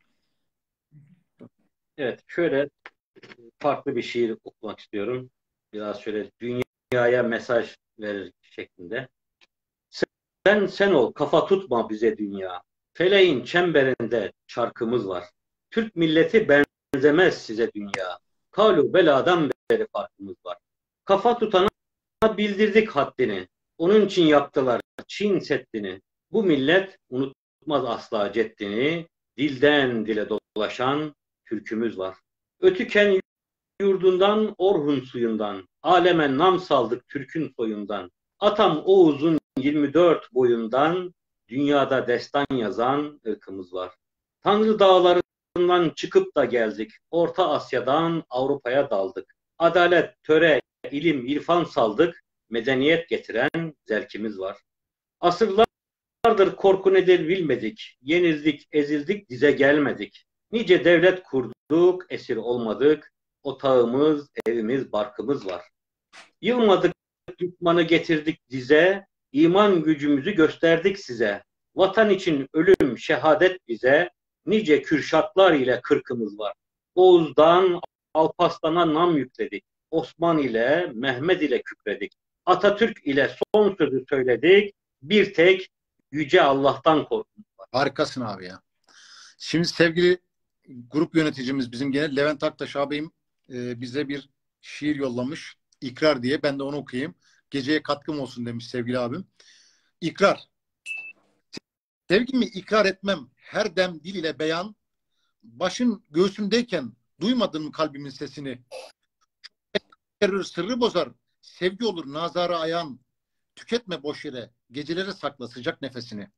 Evet, şöyle farklı bir şiir okumak istiyorum. Biraz şöyle dünyaya mesaj verir şeklinde. Sen sen ol, kafa tutma bize dünya. Feleğin çemberinde çarkımız var. Türk milleti benzemez size dünya. Kalu beladan beri farkımız var. Kafa tutana bildirdik haddini. Onun için yaptılar Çin Seddi'ni. Bu millet unutmaz asla ceddini. Dilden dile dolaşan türkümüz var. Ötüken yurdundan, Orhun suyundan, aleme nam saldık Türk'ün soyundan. Atam Oğuz'un yirmi dört boyundan, dünyada destan yazan ırkımız var. Tanrı dağlarından çıkıp da geldik, Orta Asya'dan Avrupa'ya daldık. Adalet, töre, ilim, irfan saldık, medeniyet getiren zevkimiz var. Asırlardır korku nedir bilmedik, yenildik, ezildik, dize gelmedik. Nice devlet kurduk, esir olmadık, otağımız, evimiz, barkımız var. Yılmadık, düşmanı getirdik dize, iman gücümüzü gösterdik size. Vatan için ölüm, şehadet bize, nice kürşatlar ile kırkımız var. Oğuz'dan Alparslan'a nam yükledik. Osman ile, Mehmet ile kükredik. Atatürk ile son sözü söyledik. Bir tek yüce Allah'tan korktuk. Harikasın abi ya. Şimdi sevgili grup yöneticimiz bizim gene Levent Aktaş ağabeyim e, bize bir şiir yollamış. İkrar diye. Ben de onu okuyayım. Geceye katkım olsun demiş sevgili abim. İkrar. Sevgimi ikrar etmem her dem dil ile beyan. Başın göğsümdeyken duymadın mı kalbimin sesini? Terör sırrı bozar. Sevgi olur nazara ayan. Tüketme boş yere. Gecelere sakla sıcak nefesini.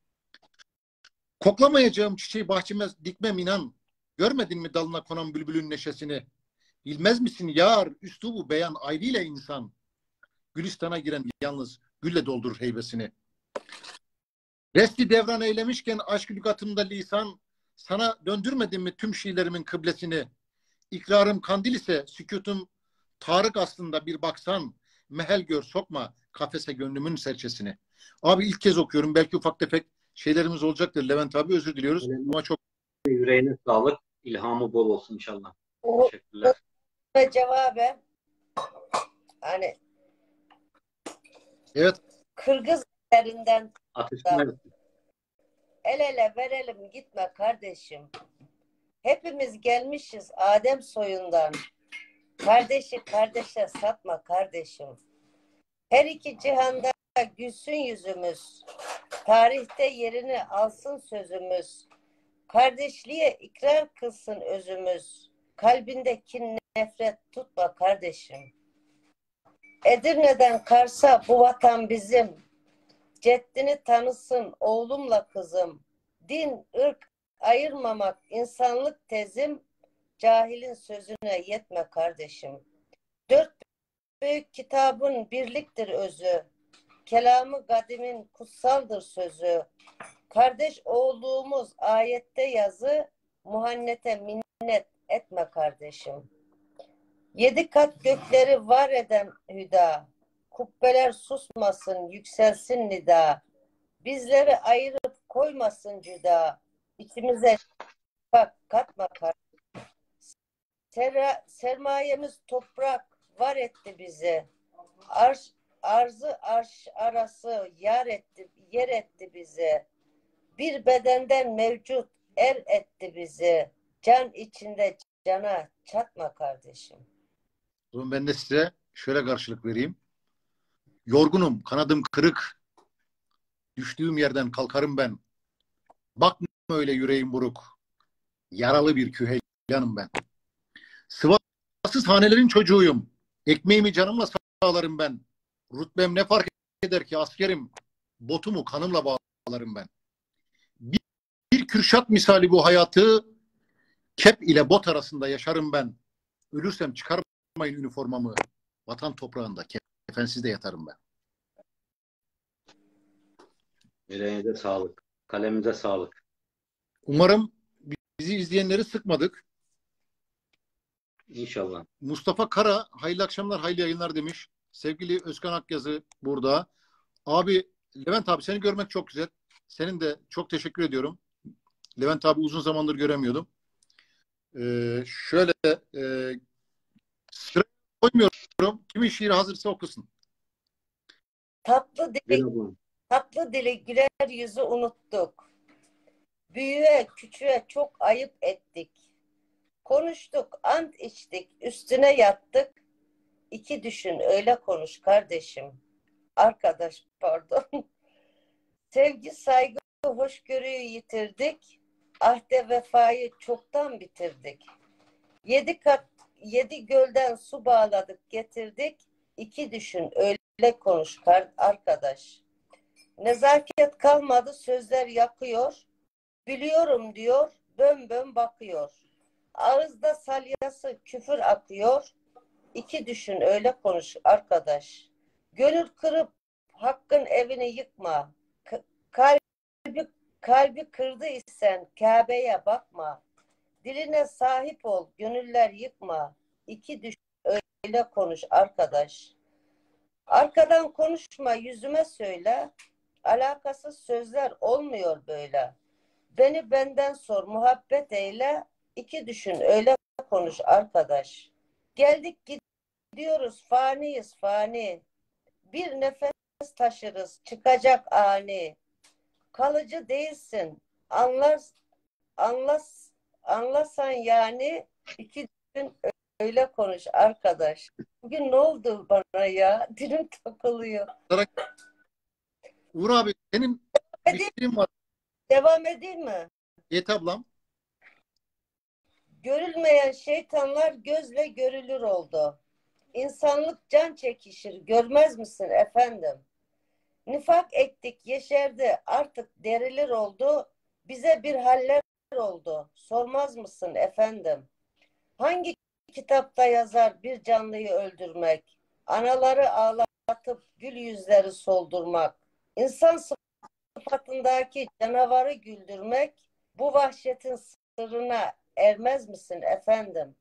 Koklamayacağım çiçeği bahçeme dikmem inan. Görmedin mi dalına konan bülbülün neşesini? Bilmez misin yar üslubu beyan ayrıyla insan. Gülistan'a giren yalnız gülle doldurur heybesini. Resti devran eylemişken aşk lügatımda lisan. Sana döndürmedim mi tüm şiirlerimin kıblesini? İkrarım kandil ise sükutum Tarık aslında bir baksan. Mehel gör sokma kafese gönlümün serçesini. Abi ilk kez okuyorum. Belki ufak tefek şeylerimiz olacaktır. Levent abi özür diliyoruz. Önemli. Ama çok Yüreğine sağlık. İlhamı bol olsun inşallah. O Teşekkürler. ve cevaben hani Evet. Kırgız ellerinden Atışma. el ele verelim gitme kardeşim. Hepimiz gelmişiz Adem soyundan. Kardeşi kardeşe satma kardeşim. Her iki cihanda gülsün yüzümüz. Tarihte yerini alsın sözümüz. Kardeşliğe ikrar kılsın özümüz. Kalbinde kin nefret tutma kardeşim. Edirne'den Kars'a bu vatan bizim. Ceddini tanısın oğlumla kızım. Din, ırk ayırmamak insanlık tezim. Cahilin sözüne yetme kardeşim. Dört büyük kitabın birliktir özü. Kelamı kadimin kutsaldır sözü. Kardeş olduğumuz ayette yazı. Muhannete minnet etme kardeşim. Yedi kat gökleri var eden hüda. Kubbeler susmasın, yükselsin nida. Bizleri ayırıp koymasın cüda. İçimize bak katma kardeşim. Ser sermayemiz toprak var etti bizi. Arş, arzı arş arası yar etti, yer etti bizi. Bir bedenden mevcut er etti bizi. Can içinde cana çatma kardeşim. O zaman ben de size şöyle karşılık vereyim. Yorgunum, kanadım kırık. Düştüğüm yerden kalkarım ben. Bakma öyle yüreğim buruk. Yaralı bir küheylanım ben. Sıvasız hanelerin çocuğuyum. Ekmeğimi canımla sağlarım ben. Rütbem ne fark eder ki askerim. Botumu kanımla bağlarım ben. Bir, bir Kürşat misali bu hayatı. Kep ile bot arasında yaşarım ben. Ölürsem çıkarmayın üniformamı. Vatan toprağında kefensiz de yatarım ben. Yüreğinize sağlık. Kalemize sağlık. Umarım bizi izleyenleri sıkmadık. İnşallah. Mustafa Kara, hayırlı akşamlar, hayırlı yayınlar demiş. Sevgili Özkan Akyazı burada. Abi, Levent abi seni görmek çok güzel. Senin de çok teşekkür ediyorum. Levent abi uzun zamandır göremiyordum. Ee, şöyle e, sıra koymuyorum. Kimin şiiri hazırsa okusun. Tatlı dili, tatlı dili güler yüzü unuttuk. Büyüğe küçüğe çok ayıp ettik. Konuştuk, ant içtik, üstüne yattık. İki düşün, öyle konuş kardeşim. Arkadaş, pardon. Sevgi, saygı, hoşgörüyü yitirdik. Ahde vefayı çoktan bitirdik. Yedi kat, yedi gölden su bağladık, getirdik. İki düşün, öyle konuş arkadaş. Nezaket kalmadı, sözler yakıyor. Biliyorum diyor, bön bön bakıyor. Ağızda salyası küfür akıyor. İki düşün öyle konuş arkadaş. Gönül kırıp hakkın evini yıkma. K- kalbi, kalbi kırdı isen Kabe'ye bakma. Diline sahip ol, gönüller yıkma. İki düşün öyle konuş arkadaş. Arkadan konuşma, yüzüme söyle. Alakasız sözler olmuyor böyle. Beni benden sor, muhabbet eyle. İki düşün, öyle konuş arkadaş. Geldik gidiyoruz, faniyiz fani. Bir nefes taşırız, çıkacak ani. Kalıcı değilsin, anlar, anlas, anlasan yani. İki düşün, öyle konuş arkadaş. Bugün ne oldu bana ya? Dilim takılıyor. Uğur abi senin bir şiirin var. Devam edeyim mi? Et ablam. Görülmeyen şeytanlar gözle görülür oldu. İnsanlık can çekişir, görmez misin efendim? Nifak ektik, yeşerdi, artık derilir oldu. Bize bir haller oldu, sormaz mısın efendim? Hangi kitapta yazar bir canlıyı öldürmek? Anaları ağlatıp gül yüzleri soldurmak? İnsan sıfatındaki canavarı güldürmek, bu vahşetin sırrına ermez misin efendim?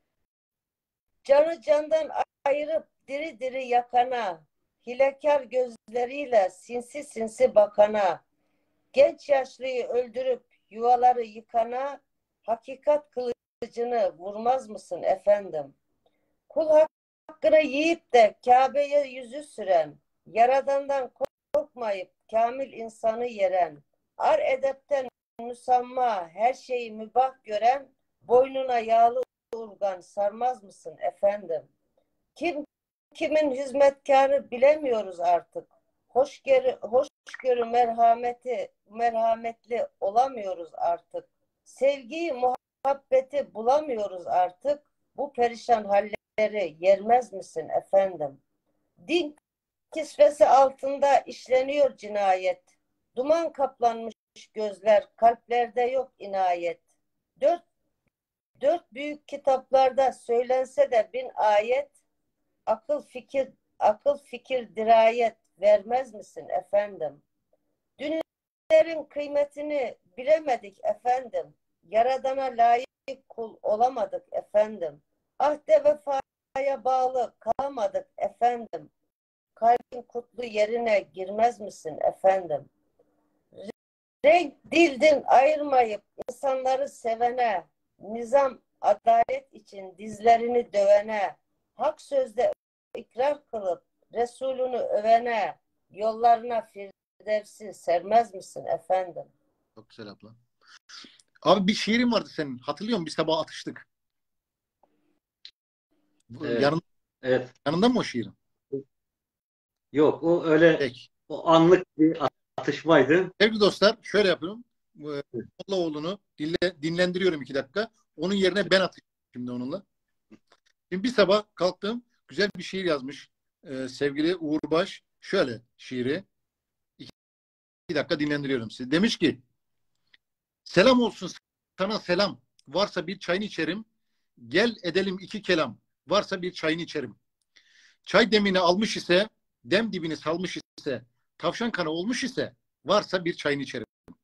Canı candan ayırıp diri diri yakana, hilekar gözleriyle sinsi sinsi bakana, genç yaşlıyı öldürüp yuvaları yıkana, Hakikat kılıcını vurmaz mısın efendim? Kul hakkını yiyip de Kabe'ye yüzü süren, Yaradan'dan korkmayıp kamil insanı yeren, ar edepten müsamma her şeyi mübah gören, boynuna yağlı urgan sarmaz mısın efendim? Kim kimin hizmetkarı bilemiyoruz artık. Hoşgörü, hoşgörü merhameti, merhametli olamıyoruz artık. Sevgiyi, muhabbeti bulamıyoruz artık. Bu perişan halleri yermez misin efendim? Din kisvesi altında işleniyor cinayet. Duman kaplanmış gözler, kalplerde yok inayet. Dört, dört büyük kitaplarda söylense de bin ayet, akıl fikir, akıl fikir dirayet vermez misin efendim? Dünlerin kıymetini bilemedik efendim. Yaradana layık kul olamadık efendim. Ahde vefaya bağlı kalamadık efendim. Kalbin kutlu yerine girmez misin efendim? Renk dildin ayırmayıp insanları sevene, nizam adalet için dizlerini dövene, hak sözde ikrar kılıp Resulünü övene, yollarına firdevsi sermez misin efendim? Çok güzel abla. Abi bir şiirin vardı senin. Hatırlıyor musun? Bir sabah atıştık. Evet. Yanında, Evet. yanında mı o şiirin? Yok, o öyle Peki. o anlık bir atışmaydı. Sevgili dostlar şöyle yapıyorum. Mollaoğlu'nu dinle, dinlendiriyorum iki dakika. Onun yerine ben atayım şimdi onunla. Şimdi bir sabah kalktım. Güzel bir şiir yazmış. Ee, sevgili Uğur Baş. Şöyle şiiri. İki, iki dakika dinlendiriyorum sizi. Demiş ki selam olsun sana selam. Varsa bir çayını içerim. Gel edelim iki kelam. Varsa bir çayını içerim. Çay demini almış ise, dem dibini salmış ise, tavşan kanı olmuş ise, varsa bir çayını içerim.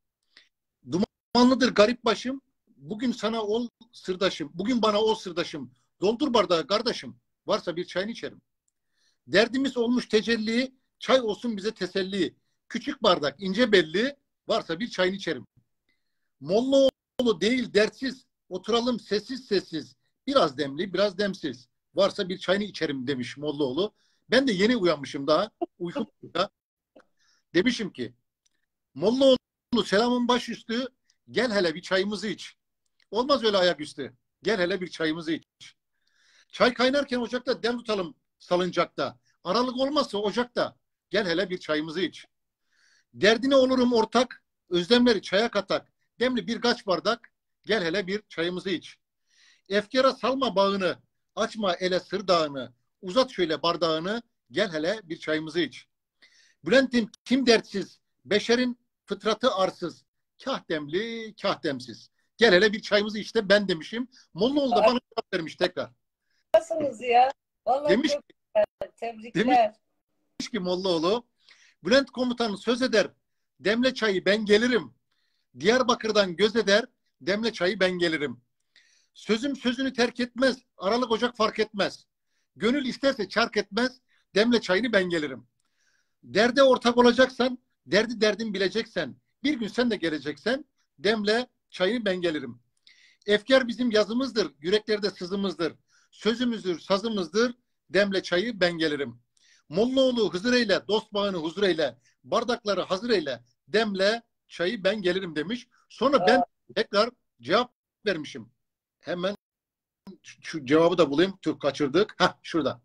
Dumanlıdır garip başım. Bugün sana ol sırdaşım. Bugün bana ol sırdaşım. Doldur bardağı kardeşim. Varsa bir çayını içerim. Derdimiz olmuş tecelli. Çay olsun bize teselli. Küçük bardak ince belli. Varsa bir çayını içerim. Mollaoğlu değil dertsiz. Oturalım sessiz sessiz. Biraz demli biraz demsiz. Varsa bir çayını içerim demiş Mollaoğlu. Ben de yeni uyanmışım daha. Uykumda. Demişim ki Mollaoğlu selamın baş üstü. Gel hele bir çayımızı iç. Olmaz öyle ayaküstü. Gel hele bir çayımızı iç. Çay kaynarken ocakta dem tutalım salıncakta. Aralık olmazsa ocakta. Gel hele bir çayımızı iç. Derdine olurum ortak. Özlemleri çaya katak. Demli birkaç bardak. Gel hele bir çayımızı iç. Efkara salma bağını. Açma ele sır dağını. Uzat şöyle bardağını. Gel hele bir çayımızı iç. Bülent'im kim dertsiz. Beşerin fıtratı arsız. Kah demli, kah demsiz. Gel hele bir çayımızı iç de ben demişim. Mollaoğlu da bana cevap vermiş tekrar. Nasılsınız ya? Vallahi Demiş, çok güzel. Tebrikler. demiş ki Mollaoğlu, Bülent komutanı söz eder. Demle çayı ben gelirim. Diyarbakır'dan göz eder. Demle çayı ben gelirim. Sözüm sözünü terk etmez. Aralık ocak fark etmez. Gönül isterse çark etmez. Demle çayını ben gelirim. Derde ortak olacaksan, derdi derdin bileceksen, bir gün sen de geleceksen, demle çayını ben gelirim. Efkar bizim yazımızdır, yüreklerde sızımızdır. Sözümüzdür, sazımızdır, demle çayı ben gelirim. Mollaoğlu Hızır eyle, dost bağını huzur eyle, bardakları hazır eyle, demle çayı ben gelirim demiş. Sonra ben tekrar cevap vermişim. Hemen şu cevabı da bulayım, Türk kaçırdık. Hah şurada.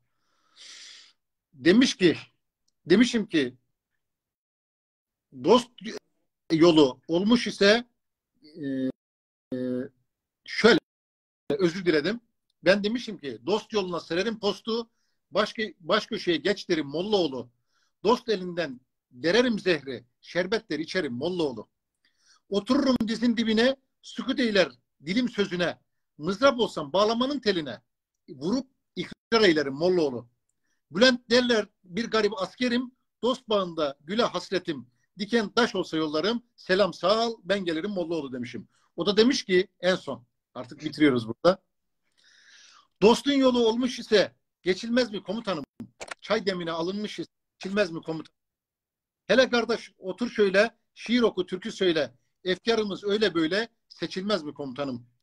Demiş ki, demişim ki, dost yolu olmuş ise e, şöyle özür diledim. Ben demişim ki dost yoluna sererim postu, başka baş köşeye geç derim Mollaoğlu. Dost elinden dererim zehri, şerbetler içerim Mollaoğlu. Otururum dizin dibine, sükut eyler dilim sözüne. Mızrap olsam bağlamanın teline. Vurup ikrar eylerim Mollaoğlu. Bülent derler bir garip askerim, dost bağında güle hasretim. Diken taş olsa yollarım, selam sağ ol, ben gelirim Mollaoğlu demişim. O da demiş ki en son, artık bitiriyoruz burada. Dostun yolu olmuş ise geçilmez mi komutanım? Çay demine alınmış ise geçilmez mi komutanım? Hele kardeş otur şöyle, şiir oku, türkü söyle. Efkarımız öyle böyle seçilmez mi komutanım?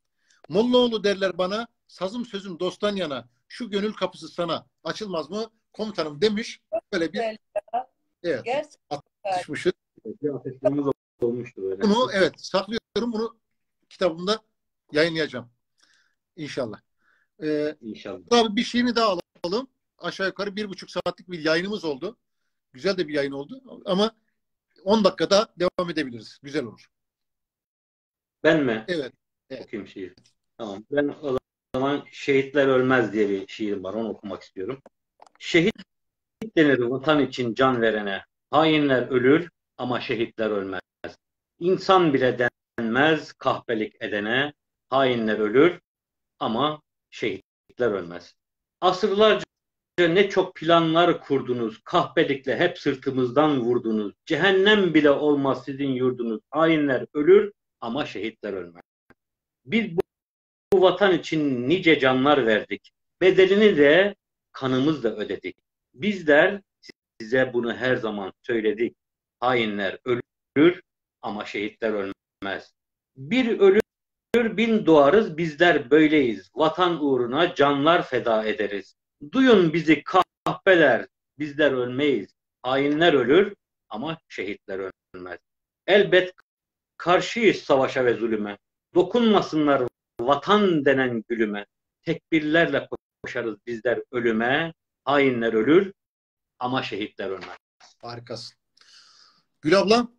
Mollaoğlu derler bana, sazım sözüm dosttan yana, şu gönül kapısı sana açılmaz mı komutanım demiş. Böyle bir Güzel. evet Gerçekten. atışmışız. Bir afetlerimiz olmuştu böyle. Bunu evet saklıyorum. Bunu kitabımda yayınlayacağım. İnşallah. Ee, İnşallah. Abi bir şeyini daha alalım. Aşağı yukarı bir buçuk saatlik bir yayınımız oldu. Güzel de bir yayın oldu. Ama on dakikada devam edebiliriz. Güzel olur. Ben mi Evet. Evet. okuyayım şiir? Tamam. Ben o zaman Şehitler Ölmez diye bir şiirim var. Onu okumak istiyorum. Şehit denir vatan için can verene. Hainler ölür ama şehitler ölmez. İnsan bile denmez kahpelik edene. Hainler ölür ama şehitler ölmez. Asırlarca ne çok planlar kurdunuz. Kahpelikle hep sırtımızdan vurdunuz. Cehennem bile olmaz sizin yurdunuz. Hainler ölür ama şehitler ölmez. Biz bu, bu vatan için nice canlar verdik. Bedelini de kanımızla ödedik. Bizler size bunu her zaman söyledik. Hainler ölür ama şehitler ölmez. Bir ölür bin doğarız, bizler böyleyiz. Vatan uğruna canlar feda ederiz. Duyun bizi kahpeler, bizler ölmeyiz. Hainler ölür ama şehitler ölmez. Elbet karşıyız savaşa ve zulüme. Dokunmasınlar vatan denen gülüme. Tekbirlerle koşarız bizler ölüme. Hainler ölür ama şehitler ölmez. Harikasın. Gül abla.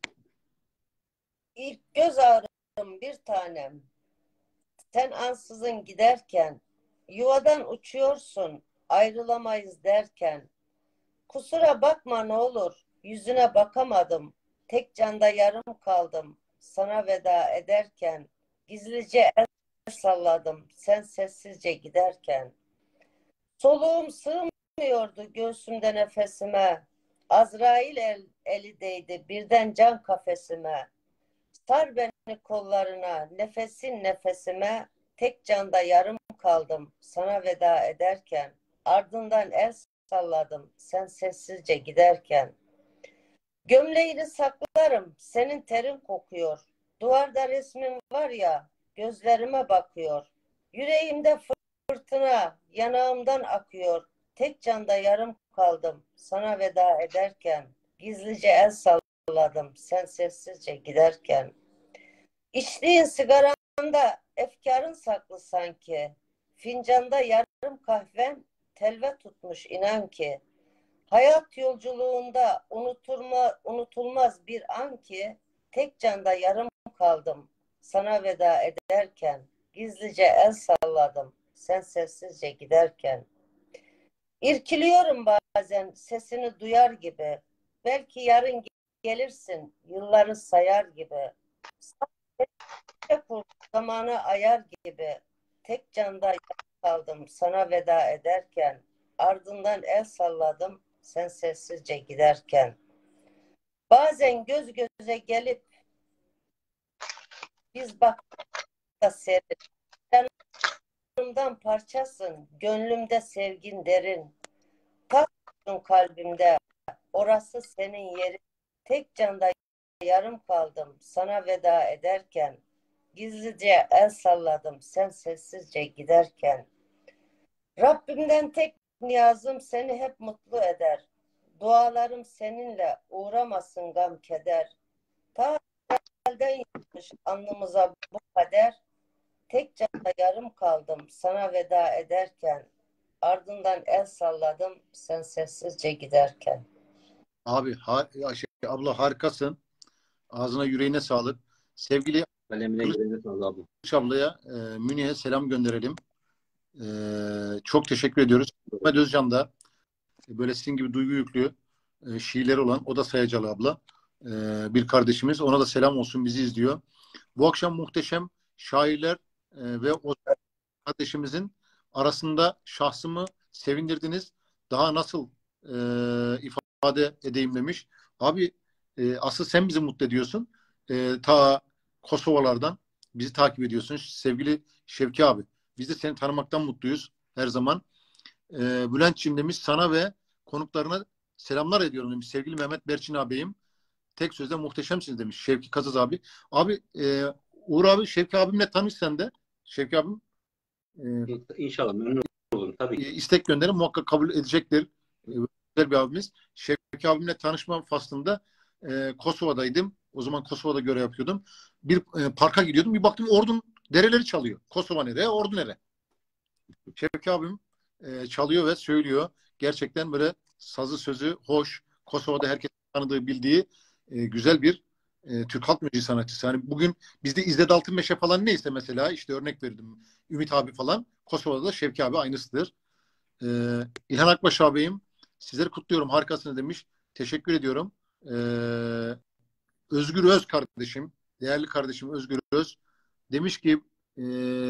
İlk göz ağrım bir tanem. Sen ansızın giderken, yuvadan uçuyorsun, ayrılamayız derken. Kusura bakma ne olur, yüzüne bakamadım. Tek canda yarım kaldım, sana veda ederken. Gizlice el salladım, sen sessizce giderken. Soluğum sığmıyordu göğsümde nefesime. Azrail el, eli değdi birden can kafesime. Sar beni kollarına, nefesin nefesime. Tek canda yarım kaldım, sana veda ederken. Ardından el salladım, sen sessizce giderken. Gömleğini saklarım, senin terin kokuyor. Duvarda resmin var ya, gözlerime bakıyor. Yüreğimde fırtına, yanağımdan akıyor. Tek canda yarım kaldım, sana veda ederken. Gizlice el salladım, sen sessizce giderken. İçtiğin sigaranda efkarın saklı sanki. Fincanda yarım kahven telve tutmuş inan ki. Hayat yolculuğunda unuturma, unutulmaz bir an ki. Tek canda yarım kaldım sana veda ederken. Gizlice el salladım sen sessizce giderken. İrkiliyorum bazen sesini duyar gibi. Belki yarın gelirsin yılları sayar gibi. Zamanı ayar gibi tek canda kaldım sana veda ederken. Ardından el salladım sen sessizce giderken. Bazen göz göze gelip biz baktık da serin. Sen yanımdan parçasın, gönlümde sevgin derin. Taktın kalbimde, orası senin yerin. Tek canda yarım kaldım sana veda ederken. Gizlice el salladım sen sessizce giderken. Rabbimden tek niyazım seni hep mutlu eder. Dualarım seninle uğramasın gam keder. Ta elden yapmış alnımıza bu kader. Tek canda yarım kaldım sana veda ederken. Ardından el salladım sen sessizce giderken. Abi ha, şey, abla harikasın. Ağzına yüreğine sağlık. Sevgili Kalemine girene sağ abi. Kılıç ablaya e, Münih'e selam gönderelim. E, çok teşekkür ediyoruz. Ahmet Özcan da e, böyle sizin gibi duygu yüklü e, şiirleri olan o da Sayacalı abla. E, bir kardeşimiz. Ona da selam olsun bizi izliyor. Bu akşam muhteşem şairler e, ve o kardeşimizin arasında şahsımı sevindirdiniz. Daha nasıl e, ifade edeyim demiş. Abi e, asıl sen bizi mutlu ediyorsun. E, ta Kosovalardan bizi takip ediyorsun. Sevgili Şevki abi. Biz de seni tanımaktan mutluyuz her zaman. E, Bülent'ciğim demiş sana ve konuklarına selamlar ediyorum demiş. Sevgili Mehmet Berçin ağabeyim. Tek sözle muhteşemsiniz demiş Şevki Kazız abi. Abi e, Uğur abi Şevki abimle tanış sen de. Şevki abim e, İnşallah memnun olurum tabii e, ki. istek gönderin, muhakkak kabul edecektir. E, güzel bir abimiz. Şevki abimle tanışma faslında e, Kosova'daydım. O zaman Kosova'da görev yapıyordum. Bir e, parka gidiyordum. Bir baktım Ordu'nun dereleri çalıyor. Kosova nere? Ordu nere? Şevki abim e, çalıyor ve söylüyor. Gerçekten böyle sazı sözü hoş. Kosova'da herkesin tanıdığı, bildiği e, güzel bir e, Türk halk müziği sanatçısı. Yani bugün bizde İzzet Altınmeşe falan neyse, mesela işte örnek verdim. Ümit abi falan. Kosova'da da Şevki abi aynısıdır. E, İlhan Akbaş ağabeyim, sizleri kutluyorum. Harikasınız demiş. Teşekkür ediyorum. E, Özgür Öz kardeşim, değerli kardeşim Özgür Öz demiş ki e,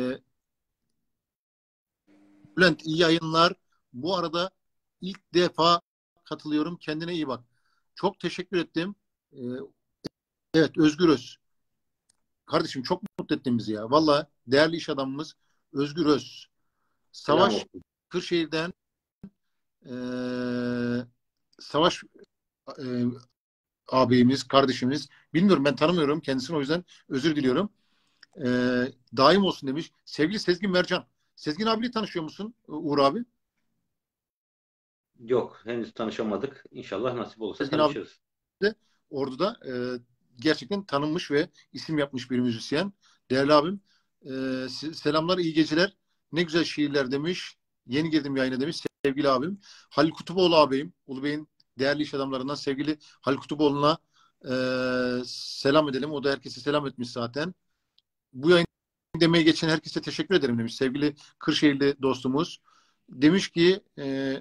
Bülent iyi yayınlar. Bu arada ilk defa katılıyorum. Kendine iyi bak. Çok teşekkür ettim. Ee, evet, Özgür Öz. Kardeşim çok mutlu ettin bizi ya. Valla değerli iş adamımız Özgür Öz. Selam Savaş olsun. Kırşehir'den ee, Savaş ee, ağabeyimiz, kardeşimiz. Bilmiyorum, ben tanımıyorum kendisini, o yüzden özür diliyorum. Ee, daim olsun demiş. Sevgili Sezgin Mercan. Sezgin abiyle tanışıyor musun Uğur abi? Yok, henüz tanışamadık. İnşallah nasip olursa Sezgin abi tanışırız. de Ordu'da e, gerçekten tanınmış ve isim yapmış bir müzisyen. Değerli abim, e, selamlar, iyi geceler. Ne güzel şiirler demiş. Yeni girdim yayına demiş sevgili abim. Halil Kutuboğlu ağabeyim, Ulubey'in değerli iş adamlarından sevgili Halil Kutuboğlu'na e, selam edelim. O da herkese selam etmiş zaten. Bu yayın demeye geçen herkese teşekkür ederim demiş sevgili Kırşehirli dostumuz. Demiş ki e,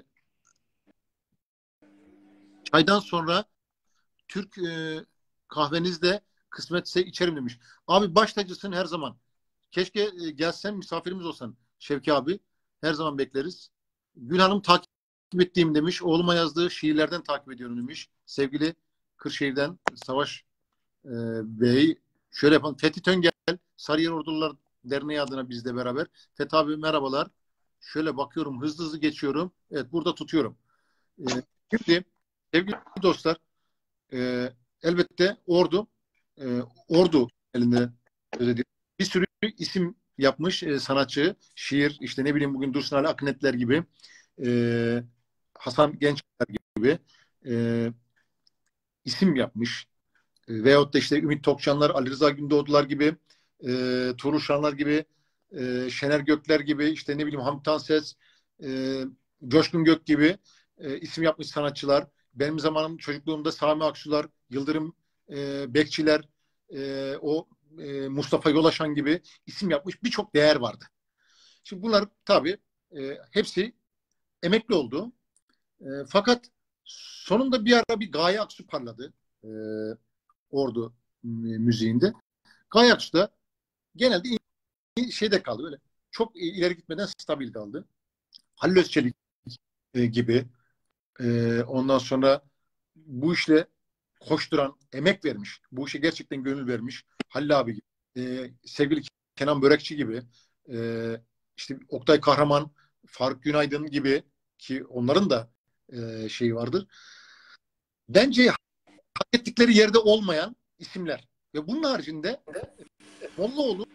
çaydan sonra Türk e, kahvenizde kısmetse içerim demiş. Abi baş tacısın her zaman. Keşke e, gelsen, misafirimiz olsan Şevki abi. Her zaman bekleriz. Gül Hanım takip ettiğim demiş. Oğluma yazdığı şiirlerden takip ediyorum demiş. Sevgili Kırşehir'den Savaş e, Bey. Şöyle yapalım. Fethi Töngel, Sarıyer Ordular Derneği adına bizle beraber. Fethi abi merhabalar. Şöyle bakıyorum, hızlı hızlı geçiyorum. Evet, burada tutuyorum. E, şimdi sevgili dostlar, e, elbette Ordu e, Ordu elinde özellikle bir sürü isim yapmış e, sanatçı, şiir, işte ne bileyim bugün Dursun Ali Aknetler gibi, e, Hasan Gençler gibi e, isim yapmış. E, veyahut da işte Ümit Tokçanlar, Ali Rıza Gündoğdular gibi, e, Tuğrul Şanlar gibi, e, Şener Gökler gibi, işte ne bileyim Hamit Tanses, e, Coşkun Gök gibi e, isim yapmış sanatçılar. Benim zamanım çocukluğumda Sami Aksular, Yıldırım e, Bekçiler, e, o e, Mustafa Yolaşan gibi isim yapmış birçok değer vardı. Şimdi bunlar tabii e, hepsi emekli oldu. E, fakat sonunda bir ara bir Gaye Aksu parladı. E, Ordu müziğinde. Gaye Aksu da genelde şeyde kaldı böyle. Çok ileri gitmeden stabil kaldı. Halil Özçelik e, gibi, e, ondan sonra bu işle koşturan, emek vermiş. Bu işe gerçekten gönül vermiş. Halil abi gibi. E, sevgili Kenan Börekçi gibi. E, işte Oktay Kahraman, Faruk Günaydın gibi, ki onların da e, şeyi vardır. Bence hak ettikleri yerde olmayan isimler. Ve bunun haricinde Mollaoğlu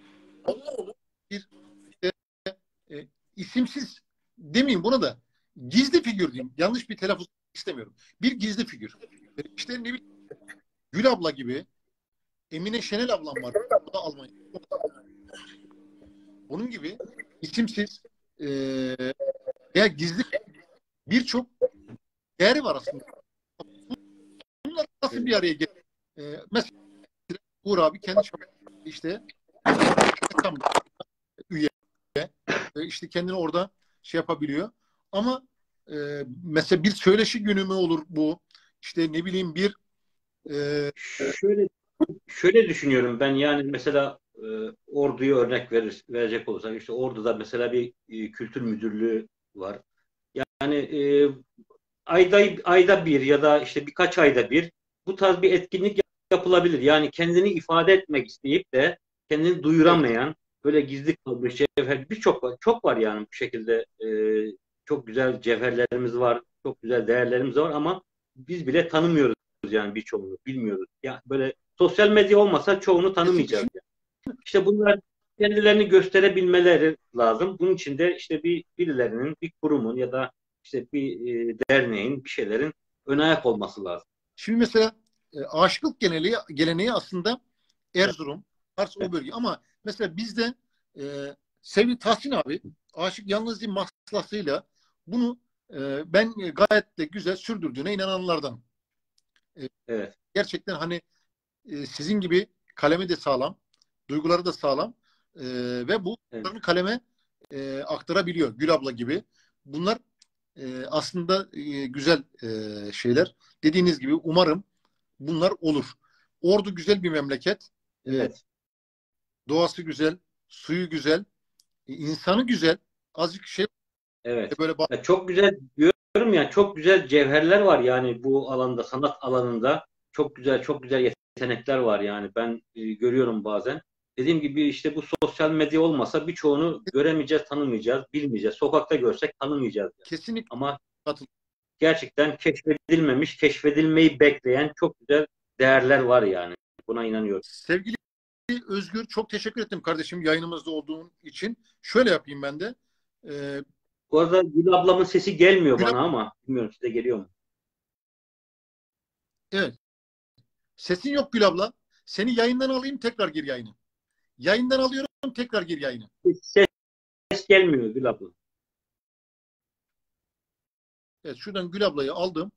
bir işte, e, isimsiz demeyeyim buna da, gizli figür diyeyim. Yanlış bir telaffuz istemiyorum. Bir gizli figür. E, İşte ne bileyim Gül abla gibi, Emine Şenel ablam var. O da Almanya. Onun gibi isimsiz e, veya gizli birçok değeri var aslında. Bunlar nasıl bir araya gelir? E, mesela Uğur abi kendi çapında işte tam üye, e, işte kendini orada şey yapabiliyor. Ama e, mesela bir söyleşi günü mü olur bu? İşte ne bileyim bir e, Şöyle şöyle düşünüyorum ben, yani mesela e, Ordu'yu örnek verir, verecek olursak, işte Ordu'da mesela bir e, kültür müdürlüğü var. Yani e, ayda ayda bir ya da işte birkaç ayda bir bu tarz bir etkinlik yapılabilir. Yani kendini ifade etmek isteyip de kendini evet, duyuramayan, böyle gizli kalmış cevher birçok var. Çok var yani bu şekilde, e, çok güzel cevherlerimiz var, çok güzel değerlerimiz var ama biz bile tanımıyoruz, yani birçoğunu bilmiyoruz. Ya böyle sosyal medya olmasa çoğunu kesin tanımayacağız şimdi yani. İşte bunlar kendilerini gösterebilmeleri lazım. Bunun için de işte bir birilerinin, bir kurumun ya da işte bir e, derneğin, bir şeylerin ön ayak olması lazım. Şimdi mesela e, aşıklık geleneği, geleneği aslında Erzurum, Kars o Evet. bölge. Ama mesela bizde e, sevgili Tahsin abi aşık yalnız değil mahlasıyla bunu e, ben gayet de güzel sürdürdüğüne inananlardan. E, Evet. Gerçekten hani e, sizin gibi kalemi de sağlam, duyguları da sağlam e, ve bu Evet. kaleme e, aktarabiliyor. Gül abla gibi. Bunlar e, aslında e, güzel e, şeyler. Dediğiniz gibi umarım bunlar olur. Ordu güzel bir memleket. E, Evet. doğası güzel, suyu güzel, e, insanı güzel. Azıcık şey Evet. böyle bak. Ya çok güzel diyorum ya, çok güzel cevherler var yani bu alanda, sanat alanında çok güzel çok güzel yetenekler var yani ben e, görüyorum bazen. Dediğim gibi işte bu sosyal medya olmasa birçoğunu göremeyeceğiz, tanımayacağız, bilmeyeceğiz. Sokakta görsek tanımayacağız yani. Kesinlikle Ama katılıyorum. gerçekten keşfedilmemiş, keşfedilmeyi bekleyen çok güzel değerler var yani. Buna inanıyorum. Sevgili Özgür, çok teşekkür ettim kardeşim yayınımızda olduğun için. Şöyle yapayım ben de. E, Bu arada Gül ablamın sesi gelmiyor Gül, bana ama bilmiyorum size geliyor mu? evet. Sesin yok Gül abla. Seni yayından alayım tekrar gir yayına. Yayından alıyorum tekrar gir yayına. Ses, ses gelmiyor Gül abla. Evet şuradan Gül ablayı aldım.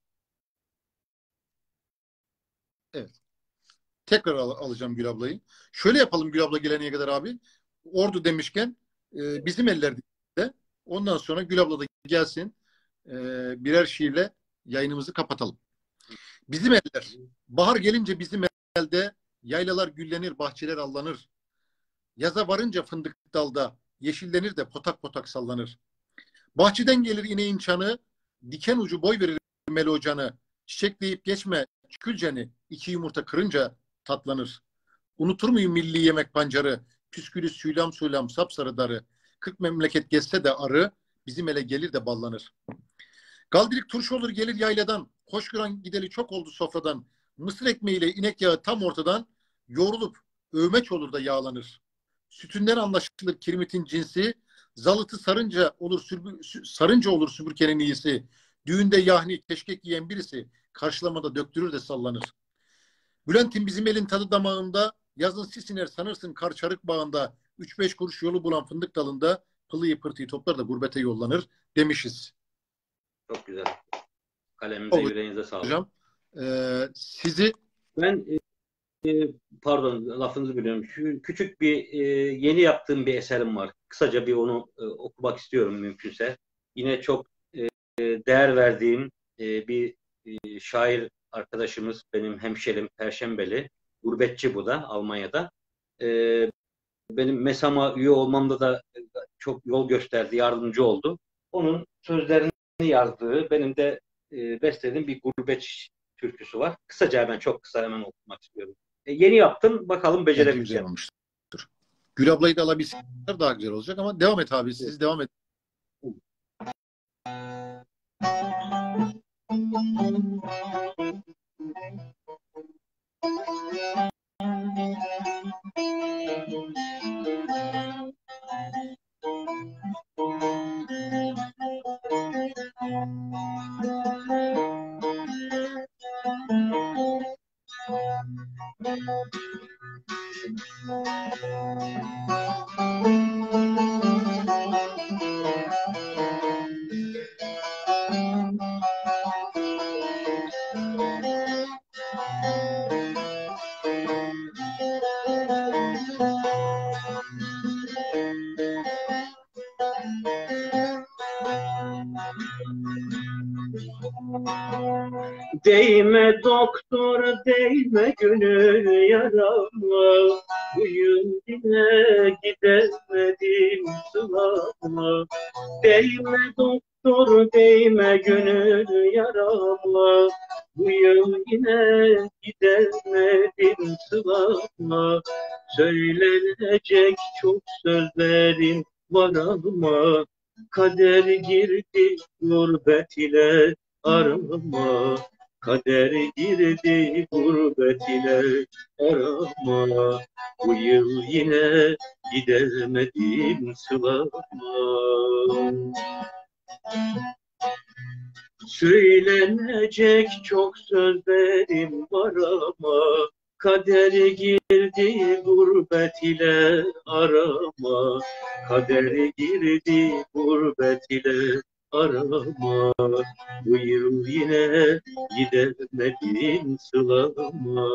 Evet. Tekrar al- alacağım Gül ablayı. Şöyle yapalım Gül abla gelene kadar abi. Ordu demişken e, bizim ellerde. Ondan sonra Gül abla da gelsin. E, birer şiirle yayınımızı kapatalım. Bizim eller. Bahar gelince bizim elde yaylalar güllenir, bahçeler allanır. Yaza varınca fındık dalda yeşillenir de potak potak sallanır. Bahçeden gelir ineğin çanı, diken ucu boy verir melocanı. Çiçekleyip geçme külceni, iki yumurta kırınca tatlanır. Unutur muyum milli yemek pancarı, püskülü sülam sülam sapsarı darı. Kırk memleket geçse de arı, bizim ele gelir de ballanır. Galdirik turşu olur gelir yayladan, hoşgören gideli çok oldu sofradan. Mısır ekmeğiyle inek yağı tam ortadan, yoğrulup övmeç olur da yağlanır. Sütünden anlaşılır kirmitin cinsi, zalıtı sarınca olur sürbü, sarınca olur süpürgenin iyisi. Düğünde yahni keşkek yiyen birisi karşılamada döktürür de sallanır. Bülent'in bizim elin tadı damağında, yazın sisiner sanırsın kar çarık bağında, üç beş kuruş yolu bulan fındık dalında, pılıyı pırtıyı toplar da gurbete yollanır demişiz. Çok güzel. Kaleminize, yüreğinize sağlık. Hocam, ee, sizi Ben e, pardon lafınızı bölüyorum. Şu küçük bir e, yeni yaptığım bir eserim var. Kısaca bir onu e, okumak istiyorum mümkünse. Yine çok e, değer verdiğim e, bir e, şair arkadaşımız, benim hemşerim Perşembeli. Gurbetçi bu da Almanya'da. E, benim MESAM'a üye olmamda da çok yol gösterdi, yardımcı oldu. Onun sözlerini yazdığı, benim de e, bestelediğim bir gurbet türküsü var. Kısaca hemen, çok kısa hemen okumak istiyorum. E, yeni yaptım, bakalım bence güzel becerebileceğim. olmuştur. Gül ablayı da alabilseler daha güzel olacak ama devam et abi. Siz devam et. Değme doktor, değme gönül yarama. Bu yıl yine gidemedim sılama. Değme doktor, değme gönül yarama. Bu yıl yine gidemedim sılama. Söylenecek çok sözlerin var ama kader girdi gurbet ile arama. Kader girdi gurbet ile arama. Bu yıl yine gidemedim sılama. Söylenecek çok sözlerim var ama kader girdi gurbet ile arama. Kader girdi gurbet ile arama. Bu yıl yine gidemedim sılama.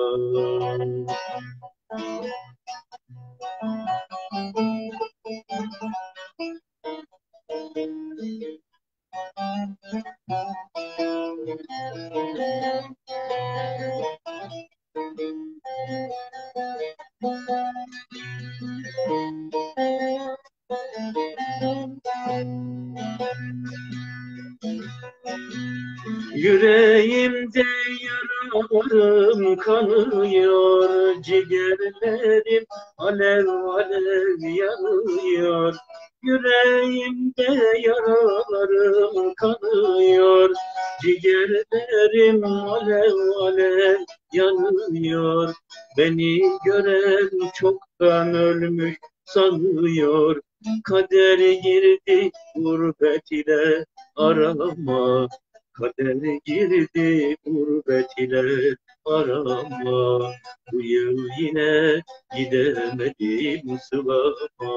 Yüreğimde yaralarım kanıyor, ciğerlerim alev alev yanıyor. Yüreğimde yaralarım kanıyor, ciğerlerim alev alev yanıyor. Beni gören çoktan ölmüş sanıyor, kader girdi gurbet ile arama. Kader girdi gurbet ile arama. Bu yıl yine gidemedim sılama.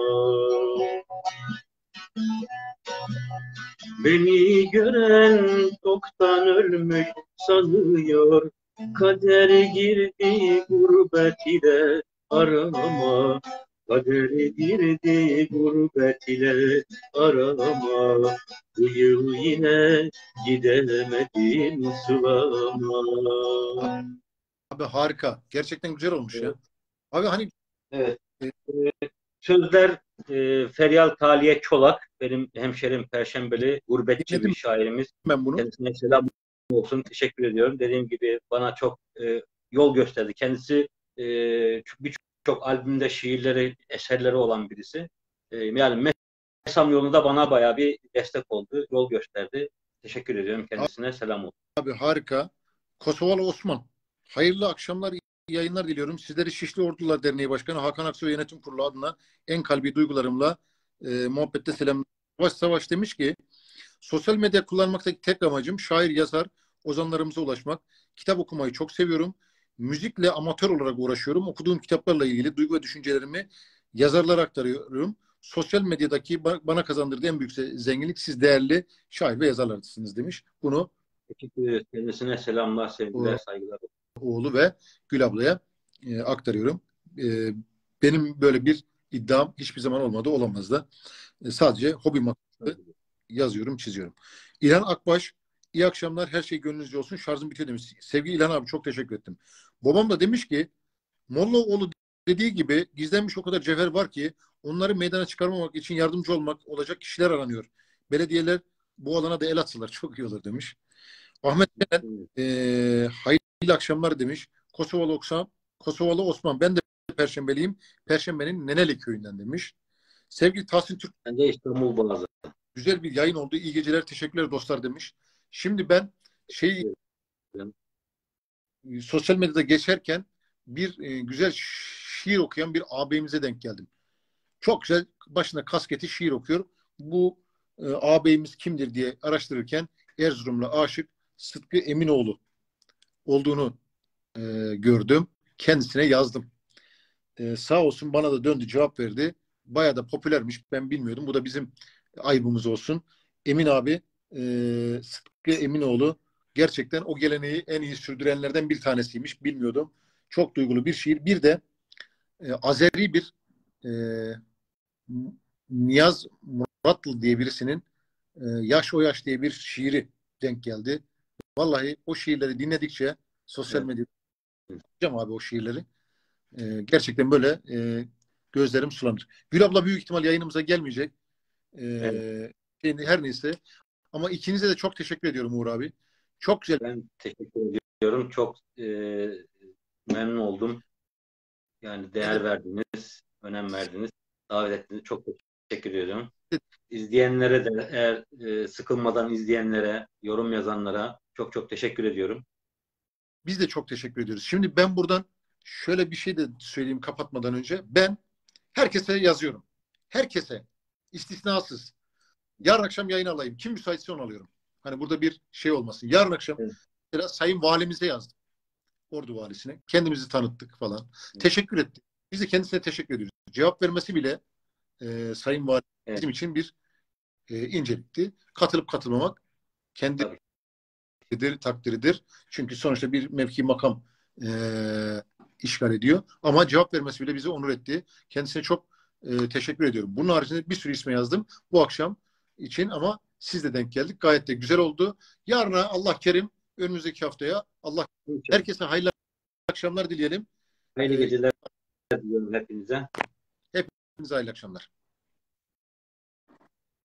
Beni gören çoktan ölmüş sanıyor. Kader girdi gurbet ile arama. Kader girdi gurbet ile arama. Bu yıl yine gidemedim sılama. Abi harika. Gerçekten güzel olmuş ya. Evet. Abi hani Evet. e, Sözler e, Feryal Taliye Çolak, benim hemşerim Perşembeli, gurbetçi bir dinledim şairimiz. ben bunu. Kendisine selam olsun, teşekkür ediyorum. Dediğim gibi bana çok e, yol gösterdi. Kendisi e, birçok albümde şiirleri, eserleri olan birisi. E, yani Mesam yolunda bana bayağı bir destek oldu, yol gösterdi. Teşekkür ediyorum kendisine, selam olsun. Abi harika. Kosovalı Osman. Hayırlı akşamlar, iyi yayınlar diliyorum. Sizleri Şişli Ordular Derneği Başkanı Hakan Aksoy Yönetim Kurulu adına en kalbi duygularımla e, muhabbette selam. Savaş Savaş demiş ki sosyal medya kullanmaktaki tek amacım şair, yazar, ozanlarımıza ulaşmak. Kitap okumayı çok seviyorum. Müzikle amatör olarak uğraşıyorum. Okuduğum kitaplarla ilgili duygu ve düşüncelerimi yazarlara aktarıyorum. Sosyal medyadaki bana kazandırdığı en büyük zenginlik siz değerli şair ve yazarlarsınız demiş. Bunu Teşekkür ederiz. Kendisine selamlar, sevgiler, saygılar. oğlu ve Gül ablaya e, aktarıyorum. E, benim böyle bir iddiam hiçbir zaman olmadı, olamaz da. E, sadece hobi maksatlı yazıyorum, çiziyorum. İlhan Akbaş, iyi akşamlar, her şey gönlünüzce olsun. Şarjım bitiyor demiş. Sevgili İlhan abi çok teşekkür ettim. Babam da demiş ki Mollaoğlu dediği gibi gizlenmiş o kadar cevher var ki onları meydana çıkarmamak için yardımcı olmak olacak kişiler aranıyor. Belediyeler bu alana da el atsalar çok iyi olur demiş. Ahmet Genel e, hayırlı akşamlar demiş. Kosovalı Osman, Kosovalı Osman ben de Perşembeliyim. Perşembenin Neneli köyünden demiş. Sevgili Tahsin Türk, Ben de İstanbul Boğazı. güzel bir yayın oldu. İyi geceler, teşekkürler dostlar demiş. Şimdi ben şey sosyal medyada geçerken bir e, güzel şiir okuyan bir ağabeyimize denk geldim. Çok güzel başına kasketi şiir okuyor. Bu e, ağabeyimiz kimdir diye araştırırken Erzurumlu aşık Sıtkı Eminoğlu olduğunu e, gördüm. Kendisine yazdım. E, sağ olsun bana da döndü cevap verdi. Bayağı da popülermiş. Ben bilmiyordum. Bu da bizim ayıbımız olsun. Emin abi e, Sıtkı Eminoğlu gerçekten o geleneği en iyi sürdürenlerden bir tanesiymiş. Bilmiyordum. Çok duygulu bir şiir. Bir de e, Azeri bir e, Niyaz Muratlı diye birisinin e, Yaş O Yaş diye bir şiiri denk geldi. Vallahi o şiirleri dinledikçe sosyal Evet. medyada okuyacağım abi o şiirleri. E, gerçekten böyle e, gözlerim sulanır. Gül abla büyük ihtimal yayınımıza gelmeyecek. E, Evet. şeyini, her neyse. Ama ikinize de çok teşekkür ediyorum Uğur abi. Çok güzel. Ben teşekkür ediyorum. Çok e, memnun oldum. Yani değer verdiniz, önem verdiniz, davet ettiniz. Çok teşekkür ediyorum. İzleyenlere de eğer e, sıkılmadan izleyenlere, yorum yazanlara çok çok teşekkür ediyorum. Biz de çok teşekkür ediyoruz. Şimdi ben buradan şöyle bir şey de söyleyeyim kapatmadan önce. Ben herkese yazıyorum. Herkese. istisnasız. Yarın akşam yayın alayım. Kim müsaitse onu alıyorum. Hani burada bir şey olmasın. Yarın akşam Evet. mesela Sayın Valimize yazdım. Ordu Valisi'ne. Kendimizi tanıttık falan. Evet. Teşekkür ettik. Biz de kendisine teşekkür ediyoruz. Cevap vermesi bile e, Sayın Vali Evet. bizim için bir e, incelikti. Katılıp katılmamak kendi Tabii. takdiridir, takdiridir. Çünkü sonuçta bir mevki makam e, işgal ediyor. Ama cevap vermesi bile bizi onur etti. Kendisine çok e, teşekkür ediyorum. Bunun haricinde bir sürü isme yazdım bu akşam için ama siz de denk geldik. Gayet de güzel oldu. Yarına Allah kerim önümüzdeki haftaya Allah herkese hayırlı akşamlar dileyelim. Hayırlı E, geceler diliyorum hepinize. hepinize hayırlı akşamlar.